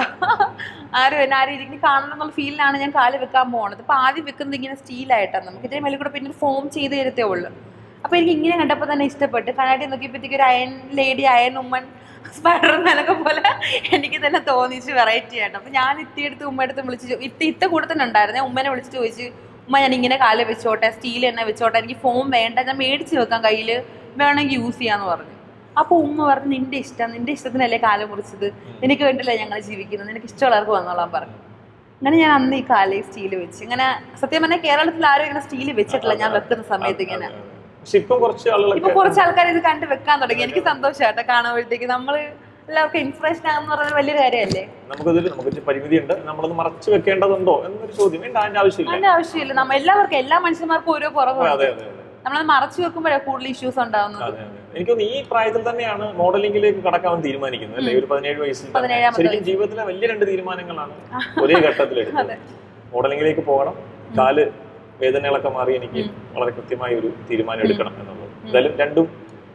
ആരും എന്നെ ആരും ഇരിക്കും കാണണം എന്നുള്ള ഫീലിലാണ് ഞാൻ കാല് വെക്കാൻ പോകുന്നത്. അപ്പൊ ആദ്യം വെക്കുന്നത് ഇങ്ങനെ സ്റ്റീലായിട്ടാണ്. നമുക്ക് ഇതിന്റെ മേലിൽ കൂടെ പിന്നെ ഫോം ചെയ്ത് തരത്തേ ഉള്ളൂ. അപ്പൊ എനിക്ക് ഇങ്ങനെ കണ്ടപ്പോൾ തന്നെ ഇഷ്ടപ്പെട്ട്. കണ്ണാടി നോക്കിയപ്പോഴത്തേക്ക് ഒരു അയൺ ലേഡി, അയൺ ഉമ്മൻ, സ്പൈഡർമാനൊക്കെ പോലെ എനിക്ക് തന്നെ തോന്നിച്ച് വെറൈറ്റി ആയിട്ട്. അപ്പൊ ഞാൻ ഇത്തിയെടുത്ത് ഉമ്മ എടുത്ത് വിളിച്ച്, ഇത്ത ഇത്ത കൂടെ തന്നെ ഉണ്ടായിരുന്നേ. ഉമ്മനെ വിളിച്ചിട്ട് ചോദിച്ചു, ഉമ്മ ഞാൻ ഇങ്ങനെ കാല് വെച്ചോട്ടെ, സ്റ്റീൽ തന്നെ വെച്ചോട്ടെ, എനിക്ക് ഫോം വേണ്ട, ഞാൻ മേടിച്ച് വെക്കാം, കയ്യിൽ വേണമെങ്കിൽ യൂസ് ചെയ്യാന്ന് പറഞ്ഞു. അപ്പൊ ഉമ്മ പറഞ്ഞു, നിന്റെ ഇഷ്ടം, നിന്റെ ഇഷ്ടത്തിനല്ലേ കാല് മുറിച്ചത്, നിനക്ക് വേണ്ടിയല്ലേ ഞങ്ങൾ ജീവിക്കുന്നത്, നിനക്ക് ഇഷ്ടമുള്ളവർക്ക് വന്നോളാൻ പറഞ്ഞു. അങ്ങനെ ഞാൻ അന്ന് ഈ കാല് സ്റ്റീല് വെച്ച്. ഇങ്ങനെ സത്യം പറഞ്ഞാൽ കേരളത്തിൽ ആരും ഇങ്ങനെ സ്റ്റീല് വെച്ചിട്ടില്ല ഞാൻ വെക്കുന്ന സമയത്ത്. ഇങ്ങനെ ഇപ്പൊ കുറച്ച് ആൾക്കാർ ഇത് കണ്ട് വെക്കാൻ തുടങ്ങി. എനിക്ക് സന്തോഷാട്ടോ കാണുമ്പോഴത്തേക്ക്. നമ്മള് എല്ലാവർക്കും ഇൻസ്പിറേഷൻ ആകുന്ന പറഞ്ഞാൽ വലിയ കാര്യമല്ലേ. നമുക്കതിൽ നമുക്ക് പരിമിതിയുണ്ട്, നമ്മളത് മറച്ചു വെക്കേണ്ടതുണ്ടോ എന്നൊരു ചോദ്യം അതിന്റെ ആവശ്യമില്ല. അതിന്റെ ആവശ്യമില്ല. നമ്മ എല്ലാവർക്കും, എല്ലാ മനുഷ്യന്മാർക്കും ഓരോ കുറവുണ്ട്. നമ്മളത് മറച്ചു വെക്കുമ്പോഴേ കൂടുതൽ ഇഷ്യൂസ് ഉണ്ടാവുന്നത്. എനിക്കൊന്ന് ഈ പ്രായത്തിൽ തന്നെയാണ് മോഡലിംഗിലേക്ക് കടക്കാൻ തീരുമാനിക്കുന്നത് അല്ലേ? ഒരു പതിനേഴ് വയസ്സിൽ. ശരിക്കും ജീവിതത്തിലെ വലിയ രണ്ട് തീരുമാനങ്ങളാണ് ഒരേ ഘട്ടത്തിലെടുത്തത്. മോഡലിംഗിലേക്ക് പോകണം, കാല് വേദനകളൊക്കെ മാറി എനിക്ക് വളരെ കൃത്യമായ ഒരു തീരുമാനം എടുക്കണം എന്നുള്ളത്. എന്തായാലും രണ്ടും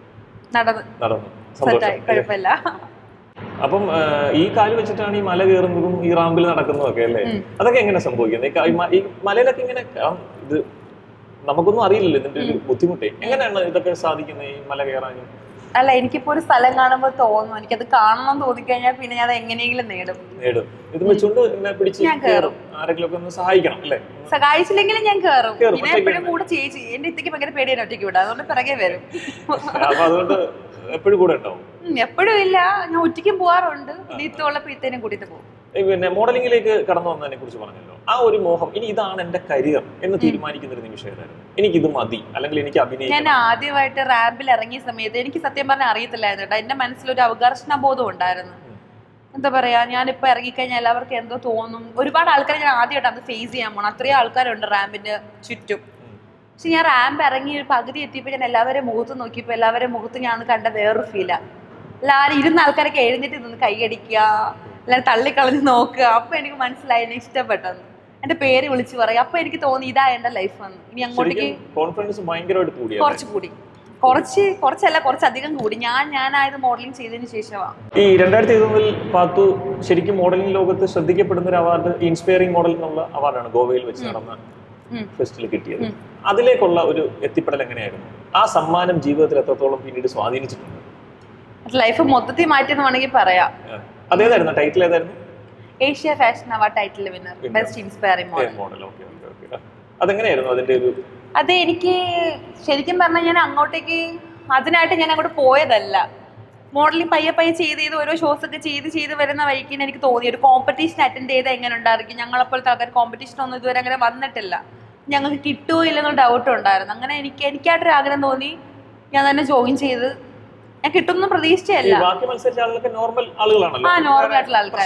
നടന്നു. സന്തോഷം. അപ്പം ഈ കാല് വെച്ചിട്ടാണ് ഈ മല കയറുന്നതും ഈ റാമ്പിൽ നടക്കുന്നതൊക്കെ അല്ലേ? അതൊക്കെ എങ്ങനെ സംഭവിക്കുന്നത്? ഈ മലയിലൊക്കെ ഇങ്ങനെ ഇത് നമുക്കൊന്നും അറിയില്ലല്ലോ ഇതിന്റെ ഒരു ബുദ്ധിമുട്ടേ. എങ്ങനെയാണ് ഇതൊക്കെ സാധിക്കുന്നത് ഈ മല കയറാനും? അല്ല, എനിക്കിപ്പോ ഒരു സ്ഥലം കാണുമ്പോൾ തോന്നും, എനിക്കത് കാണണം തോന്നിക്കഴിഞ്ഞാൽ പിന്നെ ഞാൻ എങ്ങനെയെങ്കിലും നേടും നേടും ഇത് വെച്ചുകൊണ്ട് പിടിച്ച് ഞാൻ കയറും. ആരെങ്കിലും ഒക്കെ ഒന്ന് സഹായിക്കണം അല്ലേ? സഹായിച്ചില്ലെങ്കിലും ഞാൻ കയറും. പിന്നെ എപ്പോഴും കൂടെ ചേച്ചി, എന്റെ ഇത്തേക്ക് ഭയങ്കര പേടിയാണ് ഒറ്റയ്ക്ക് വിടാം, അതുകൊണ്ട് പിറകെ വരും. അപ്പൊ അതുകൊണ്ട് എപ്പോഴും കൂടെ ഉണ്ടാവും? എപ്പോഴും ഇല്ല, ഞാൻ ഒറ്റയ്ക്കും പോവാറുണ്ട്. ഇത്തുള്ളപ്പോ ഇത്തേനും കൂട്ടിട്ട് പോകും. പിന്നെ മോഡലിംഗിലേക്ക് കടന്നു വന്നതിനെ കുറിച്ച് പറഞ്ഞല്ലോ. ആ ഒരു മോഹം, ഇനി ഇതാണ് എന്റെ കരിയർ എന്ന് തീരുമാനിക്കുന്ന ഒരു നിമിഷം ഏതായിരുന്നു? എനിക്കിത് മതി, അല്ലെങ്കിൽ എനിക്ക് അഭിനയിക്കണം. ഞാൻ ആദ്യമായിട്ട് റാമ്പിൽ ഇറങ്ങിയ സമയത്ത് എനിക്ക് സത്യം പറഞ്ഞാൽ അറിയത്തില്ലായിരുന്നു കേട്ടോ. എന്റെ മനസ്സിലൊരു അവകർഷണ ബോധം ഉണ്ടായിരുന്നു. എന്താ പറയാ, ഞാനിപ്പോ ഇറങ്ങിക്കഴിഞ്ഞാൽ എല്ലാവർക്കും എന്തോ തോന്നും. ഒരുപാട് ആൾക്കാരെ ഞാൻ ആദ്യമായിട്ട് അത് ഫേസ് ചെയ്യാൻ പോകണം. അത്രയും ആൾക്കാരുണ്ട് റാമ്പിന്റെ ചുറ്റും. പക്ഷെ ഞാൻ റാമ്പ് ഇറങ്ങി ഒരു പകുതി എത്തിയപ്പോൾ ഞാൻ എല്ലാവരും മുഖത്ത് നോക്കിയപ്പോൾ എല്ലാവരും മുഖത്ത് ഞാൻ കണ്ട വേറൊരു ഫീലാ. എല്ലാവരും ഇരുന്ന ആൾക്കാരൊക്കെ എഴുന്നേറ്റ് നിന്ന് കൈയടിക്കുക, എല്ലാവരും തള്ളിക്കളഞ്ഞ് നോക്കുക. അപ്പൊ എനിക്ക് മനസ്സിലായി എന്നെ ഇഷ്ടപ്പെട്ടെന്ന്. എന്റെ പേര് വിളിച്ചു പറയും. അപ്പൊ എനിക്ക് തോന്നി ഇതാ എന്റെ ലൈഫ് വന്നു. ഇനി അങ്ങോട്ടേക്ക് കോൺഫിഡൻസ് ഭയങ്കരമായിട്ട് കൂടി, കുറച്ച് കൂടി, കുറച്ച് കുറച്ചല്ല കുറച്ചധികം കൂടി. ഞാൻ ഞാനായത് മോഡലിംഗ് ചെയ്തതിന് ശേഷമാണ്. ഈ രണ്ടായിരത്തി ഇരുപതിൽ പാത്തു ശരിക്കും മോഡലിംഗ് ലോകത്ത് ശ്രദ്ധിക്കപ്പെടുന്ന ഒരു അവാർഡ് ഇൻസ്പയറിംഗ് മോഡൽ എന്നുള്ള അവാർഡാണ് ഗോവയിൽ വെച്ച് നടന്ന ഫെസ്റ്റിൽ കിട്ടിയത്. അതിലേക്കുള്ള ഒരു എത്തിപ്പെടൽ എങ്ങനെയായിരുന്നു? ആ സമ്മാനം ജീവിതത്തിൽ എത്രത്തോളം പിന്നീട് സ്വാധീനിച്ചിട്ടുണ്ട്? ലൈഫ് മൊത്തത്തിൽ മാറ്റിയെന്ന് വേണമെങ്കിൽ പറയാം. അതേതായിരുന്നു ടൈറ്റിൽ? ഏതായിരുന്നു? Asia fashion award title winner, best inspiring model. അതെങ്ങനെയായിരുന്നു അതിന്റെ ഒരു? അത് എനിക്ക് ശരിക്കും പറഞ്ഞാൽ ഞാൻ അങ്ങോട്ടേക്ക് അതിനായിട്ട് ഞാൻ അങ്ങോട്ട് പോയതല്ല. മോഡലിംഗ് പയ്യെ പയ്യെ ചെയ്ത് ചെയ്ത് ഓരോ ഷോസ് ഒക്കെ ചെയ്ത് ചെയ്ത് വരുന്ന വഴിക്ക് എനിക്ക് തോന്നി ഒരു കോമ്പറ്റീഷൻ അറ്റൻഡ് ചെയ്താൽ എങ്ങനെ ഉണ്ടായിരിക്കും. ഞങ്ങളെപ്പോലത്തെ ആൾക്കാർ കോമ്പറ്റീഷൻ ഒന്നും ഇതുവരെ അങ്ങനെ വന്നിട്ടില്ല, ഞങ്ങൾക്ക് കിട്ടുമോ ഇല്ലെന്നൊരു ഡൗട്ട് ഉണ്ടായിരുന്നു. അങ്ങനെ എനിക്ക് എനിക്കായിട്ടൊരു ആഗ്രഹം തോന്നി. ഞാൻ തന്നെ ജോയിൻ ചെയ്ത് ഞാൻ കിട്ടുന്ന പ്രതീക്ഷിച്ചല്ല. നോർമൽ ആളുകളാണല്ലോ, ആ നോർമൽ ആയിട്ടുള്ള ആൾക്കാർ,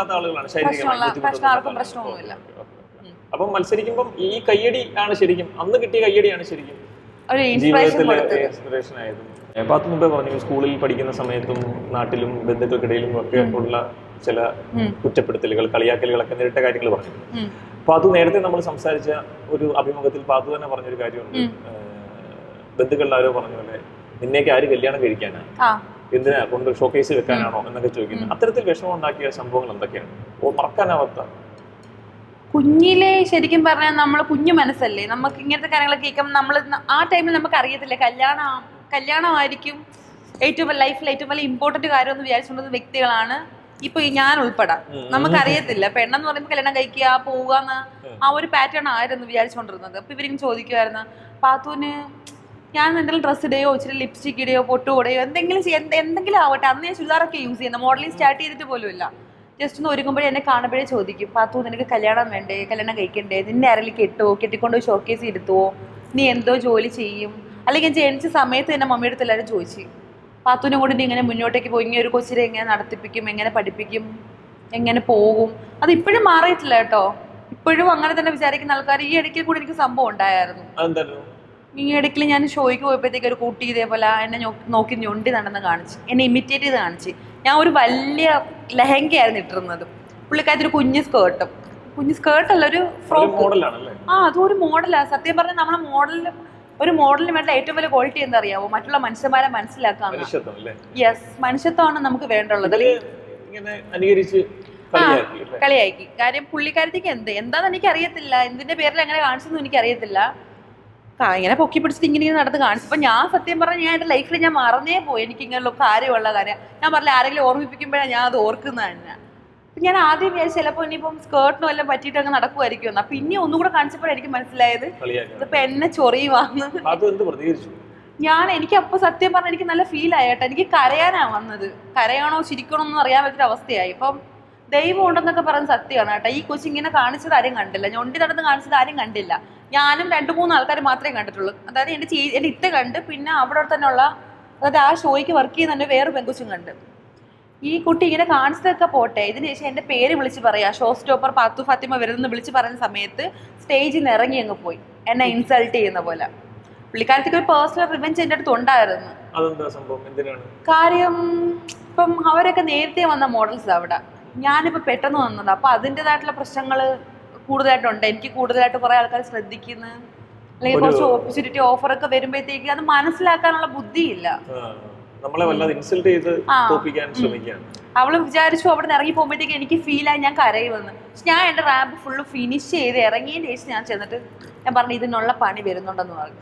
പ്രശ്നം ആർക്കും പ്രശ്നമൊന്നുമില്ല. അപ്പം മത്സരിക്കുമ്പോൾ ഈ കയ്യടി ആണ് ശരിക്കും, അന്ന് കിട്ടിയ കയ്യടിയാണ് ശരിക്കും ഒരു ഇൻസ്പിറേഷൻ ആയത്. പാത്തു മുമ്പേ പറഞ്ഞു സ്കൂളിൽ പഠിക്കുന്ന സമയത്തും നാട്ടിലും ബന്ധുക്കൾക്കിടയിലും ഒക്കെ ഉള്ള ചില കുറ്റപ്പെടുത്തലുകൾ, കളിയാക്കലുകളൊക്കെ നേരിട്ട കാര്യങ്ങൾ പറഞ്ഞു. പാത്തു നേരത്തെ നമ്മൾ സംസാരിച്ച ഒരു അഭിമുഖത്തിൽ പാത്തു തന്നെ പറഞ്ഞൊരു കാര്യമുണ്ട്, ബന്ധുക്കളിൽ ആരോ പറഞ്ഞ പോലെ നിന്നേക്ക് ആര് കല്യാണം കഴിക്കാനാ, എന്തിനാ കൊണ്ട് ഷോക്കേസ് വെക്കാനാണോ എന്നൊക്കെ ചോദിക്കുന്നത്. അത്തരത്തിൽ വിഷമം ഉണ്ടാക്കിയ സംഭവങ്ങൾ എന്തൊക്കെയാണ്? ഓ മറക്കാനാവാത്ത? കുഞ്ഞിലെ ശരിക്കും പറഞ്ഞാൽ നമ്മൾ കുഞ്ഞു മനസ്സല്ലേ, നമുക്ക് ഇങ്ങനത്തെ കാര്യങ്ങളൊക്കെ കേൾക്കുമ്പോൾ നമ്മൾ ആ ടൈമിൽ നമുക്ക് അറിയത്തില്ല കല്യാണം കല്യാണമായിരിക്കും ഏറ്റവും ലൈഫിൽ ഏറ്റവും വലിയ ഇമ്പോർട്ടന്റ് കാര്യം എന്ന് വിചാരിച്ചുകൊണ്ടിരുന്ന വ്യക്തികളാണ് ഇപ്പൊ ഞാൻ ഉൾപ്പെടാം. നമുക്കറിയത്തില്ല പെണ്ണെന്ന് പറയുമ്പോൾ കല്യാണം കഴിക്കുക പോവുക എന്ന ആ ഒരു പാറ്റേൺ ആയിരുന്നു വിചാരിച്ചുകൊണ്ടിരുന്നത്. അപ്പൊ ഇവരിങ്ങനെ ചോദിക്കുമായിരുന്നു, പാത്തുവിന് ഞാൻ എന്തെങ്കിലും ഡ്രസ്സ് ഇടുകയോ ഇച്ചിരി ലിപ്സ്റ്റിക് ഇടുകയോ പൊട്ടുകൂടെയോ എന്തെങ്കിലും എന്തെങ്കിലും ആവട്ടെ. അന്ന് ഞാൻ ചുരിദാറൊക്കെ യൂസ് ചെയ്യുന്നത്, മോഡലിംഗ് സ്റ്റാർട്ട് ചെയ്തിട്ട് പോലുമില്ല. ജസ്റ്റ് ഒന്ന് ഒരുങ്ങുമ്പോഴേ എന്നെ കാണുമ്പോഴേ ചോദിക്കും, പാത്തു നിനക്ക് കല്യാണം വേണ്ടേ, കല്യാണം കഴിക്കണ്ടേ, നിന്നെ ആരെങ്കിലും കെട്ടുവോ, കെട്ടിക്കൊണ്ട് ഷോക്കേസ് ഇരുത്തുവോ, നീ എന്തോ ജോലി ചെയ്യും. അല്ലെങ്കിൽ ജനിച്ച സമയത്ത് തന്നെ മമ്മിയുടെ അടുത്ത് എല്ലാവരും ചോദിച്ചു, പാത്തുവിനെ കൊണ്ട് നീ ഇങ്ങനെ മുന്നോട്ടേക്ക് പോയി ഇങ്ങനെ ഒരു കൊച്ചിനെ എങ്ങനെ നടത്തിപ്പിക്കും, എങ്ങനെ പഠിപ്പിക്കും, എങ്ങനെ പോകും. അത് ഇപ്പോഴും മാറിയിട്ടില്ല കേട്ടോ. ഇപ്പോഴും അങ്ങനെ തന്നെ വിചാരിക്കുന്ന ആൾക്കാർ. ഈ ഇടയ്ക്ക് കൂടി എനിക്ക് സംഭവം ഉണ്ടായിരുന്നു. ഈ ഇടയ്ക്കിൽ ഞാൻ ഷോയ്ക്ക് പോയപ്പോഴത്തേക്ക് ഒരു കുട്ടി ഇതേപോലെ എന്നെ നോക്കി ഞൊണ്ടി നടന്ന് കാണിച്ച്, എന്നെ ഇമിറ്റേറ്റ് ചെയ്ത് കാണിച്ച്. ഞാൻ ഒരു വലിയ ലെഹങ്കയായിരുന്നു ഇട്ടിരുന്നത്, പുള്ളിക്കാരത്തി ഒരു കുഞ്ഞ് സ്കേർട്ടും. കുഞ്ഞ് സ്കേർട്ടല്ല, ഒരു ഫ്രോക്ക്. ആ അതും ഒരു മോഡലാണ്. സത്യം പറഞ്ഞാൽ നമ്മളെ മോഡലിന് ഒരു മോഡലിന് വേണ്ട ഏറ്റവും വലിയ ക്വാളിറ്റി എന്താ അറിയാമോ? മറ്റുള്ള മനുഷ്യന്മാരെ മനസ്സിലാക്കാൻ. യെസ്, മനുഷ്യത്വമാണ് നമുക്ക് വേണ്ടുള്ളത്. കളിയാക്കി. കാര്യം പുള്ളിക്കാരത്തേക്ക് എന്ത് എന്താന്ന് എനിക്ക് അറിയത്തില്ല, എന്തിന്റെ പേരിൽ എങ്ങനെ കാണിച്ചെന്നും എനിക്ക് അറിയത്തില്ല. ഇങ്ങനെ പൊക്കി പിടിച്ചിട്ട് ഇങ്ങനെ നടന്ന് കാണിച്ചു. അപ്പൊ ഞാൻ സത്യം പറഞ്ഞാൽ ഞാൻ എന്റെ ലൈഫിൽ ഞാൻ മറന്നേ പോയി എനിക്ക് ഇങ്ങനെയുള്ള കാര്യമുള്ള കാര്യം. ഞാൻ പറഞ്ഞില്ല, ആരെങ്കിലും ഓർമ്മിപ്പിക്കുമ്പോഴാണ് ഞാൻ അത് ഓർക്കുന്നത് തന്നെ. അപ്പൊ ഞാൻ ആദ്യം വിചാരിച്ചു ചിലപ്പോൾ ഇനിയിപ്പം സ്കേർട്ടിനും എല്ലാം പറ്റിയിട്ട് അങ്ങ് നടക്കുമായിരിക്കും. അപ്പൊ ഇനി ഒന്നുകൂടെ കാണിച്ചപ്പോഴായിരിക്കും മനസ്സിലായത് ഇതിപ്പോ എന്നെ ചൊറിയുവാന്ന്. ഞാൻ എനിക്ക് അപ്പൊ സത്യം പറഞ്ഞാൽ എനിക്ക് നല്ല ഫീൽ ആയിട്ടോ. എനിക്ക് കരയാനാ വന്നത്. കരയാണോ ചിരിക്കണോ എന്ന് അറിയാൻ പറ്റിയ അവസ്ഥയായി. ഇപ്പം ദൈവം ഉണ്ടെന്നൊക്കെ പറഞ്ഞ സത്യമാണ് കേട്ടോ. ഈ കൊച്ചി ഇങ്ങനെ കാണിച്ചത് ആരും കണ്ടില്ല, ഞൊണ്ടി നടന്ന് കാണിച്ചത് ആരും കണ്ടില്ല. ഞാനും രണ്ടു മൂന്ന് ആൾക്കാർ മാത്രമേ കണ്ടിട്ടുള്ളൂ. അതായത് എൻ്റെ ചേ എൻ്റെ ഇത്ത കണ്ട്, പിന്നെ അവിടെ തന്നെ ഉള്ള അതായത് ആ ഷോയ്ക്ക് വർക്ക് ചെയ്യുന്ന വേറെ പെങ്കുച്ചും കണ്ട്. ഈ കുട്ടി ഇങ്ങനെ കാണിച്ചതൊക്കെ പോട്ടെ, ഇതിന് ശേഷം എൻ്റെ പേര് വിളിച്ച് പറയാ, ഷോ സ്റ്റോപ്പർ പാത്തു ഫാത്തിമ വരുന്നെന്ന് വിളിച്ച് പറയുന്ന സമയത്ത് സ്റ്റേജിൽ നിന്ന് ഇറങ്ങി അങ്ങ് പോയി, എന്നെ ഇൻസൾട്ട് ചെയ്യുന്ന പോലെ. പുള്ളിക്കാരത്തേക്ക് ഒരു പേഴ്സണൽ റിവെഞ്ച് എൻ്റെ അടുത്ത് ഉണ്ടായിരുന്നു. കാര്യം ഇപ്പം അവരൊക്കെ നേരത്തെ വന്ന മോഡൽസ് അവിടെ, ഞാനിപ്പോ പെട്ടെന്ന് വന്നത്. അപ്പൊ അതിൻ്റെതായിട്ടുള്ള പ്രശ്നങ്ങൾ കൂടുതലായിട്ടുണ്ട്. എനിക്ക് കൂടുതലായിട്ട് കുറെ ആൾക്കാർ ശ്രദ്ധിക്കുന്നു, അല്ലെങ്കിൽ കുറച്ച് ഓപ്പർച്യൂണിറ്റി ഓഫർ ഒക്കെ വരുമ്പോഴത്തേക്ക് അത് മനസ്സിലാക്കാനുള്ള ബുദ്ധിയില്ല. അവള് വിചാരിച്ചു അവിടെ നിന്ന് ഇറങ്ങി പോകുമ്പോഴത്തേക്ക് എനിക്ക് ഫീൽ ആയി ഞാൻ കരയുമെന്ന്. ഞാൻ എന്റെ റാമ്പ് ഫുള്ള് ഫിനിഷ് ചെയ്ത് ഇറങ്ങിയതിന് ശേഷം ഞാൻ ചെന്നിട്ട് ഞാൻ പറഞ്ഞു ഇതിനുള്ള പണി വരുന്നുണ്ടെന്ന് പറഞ്ഞു.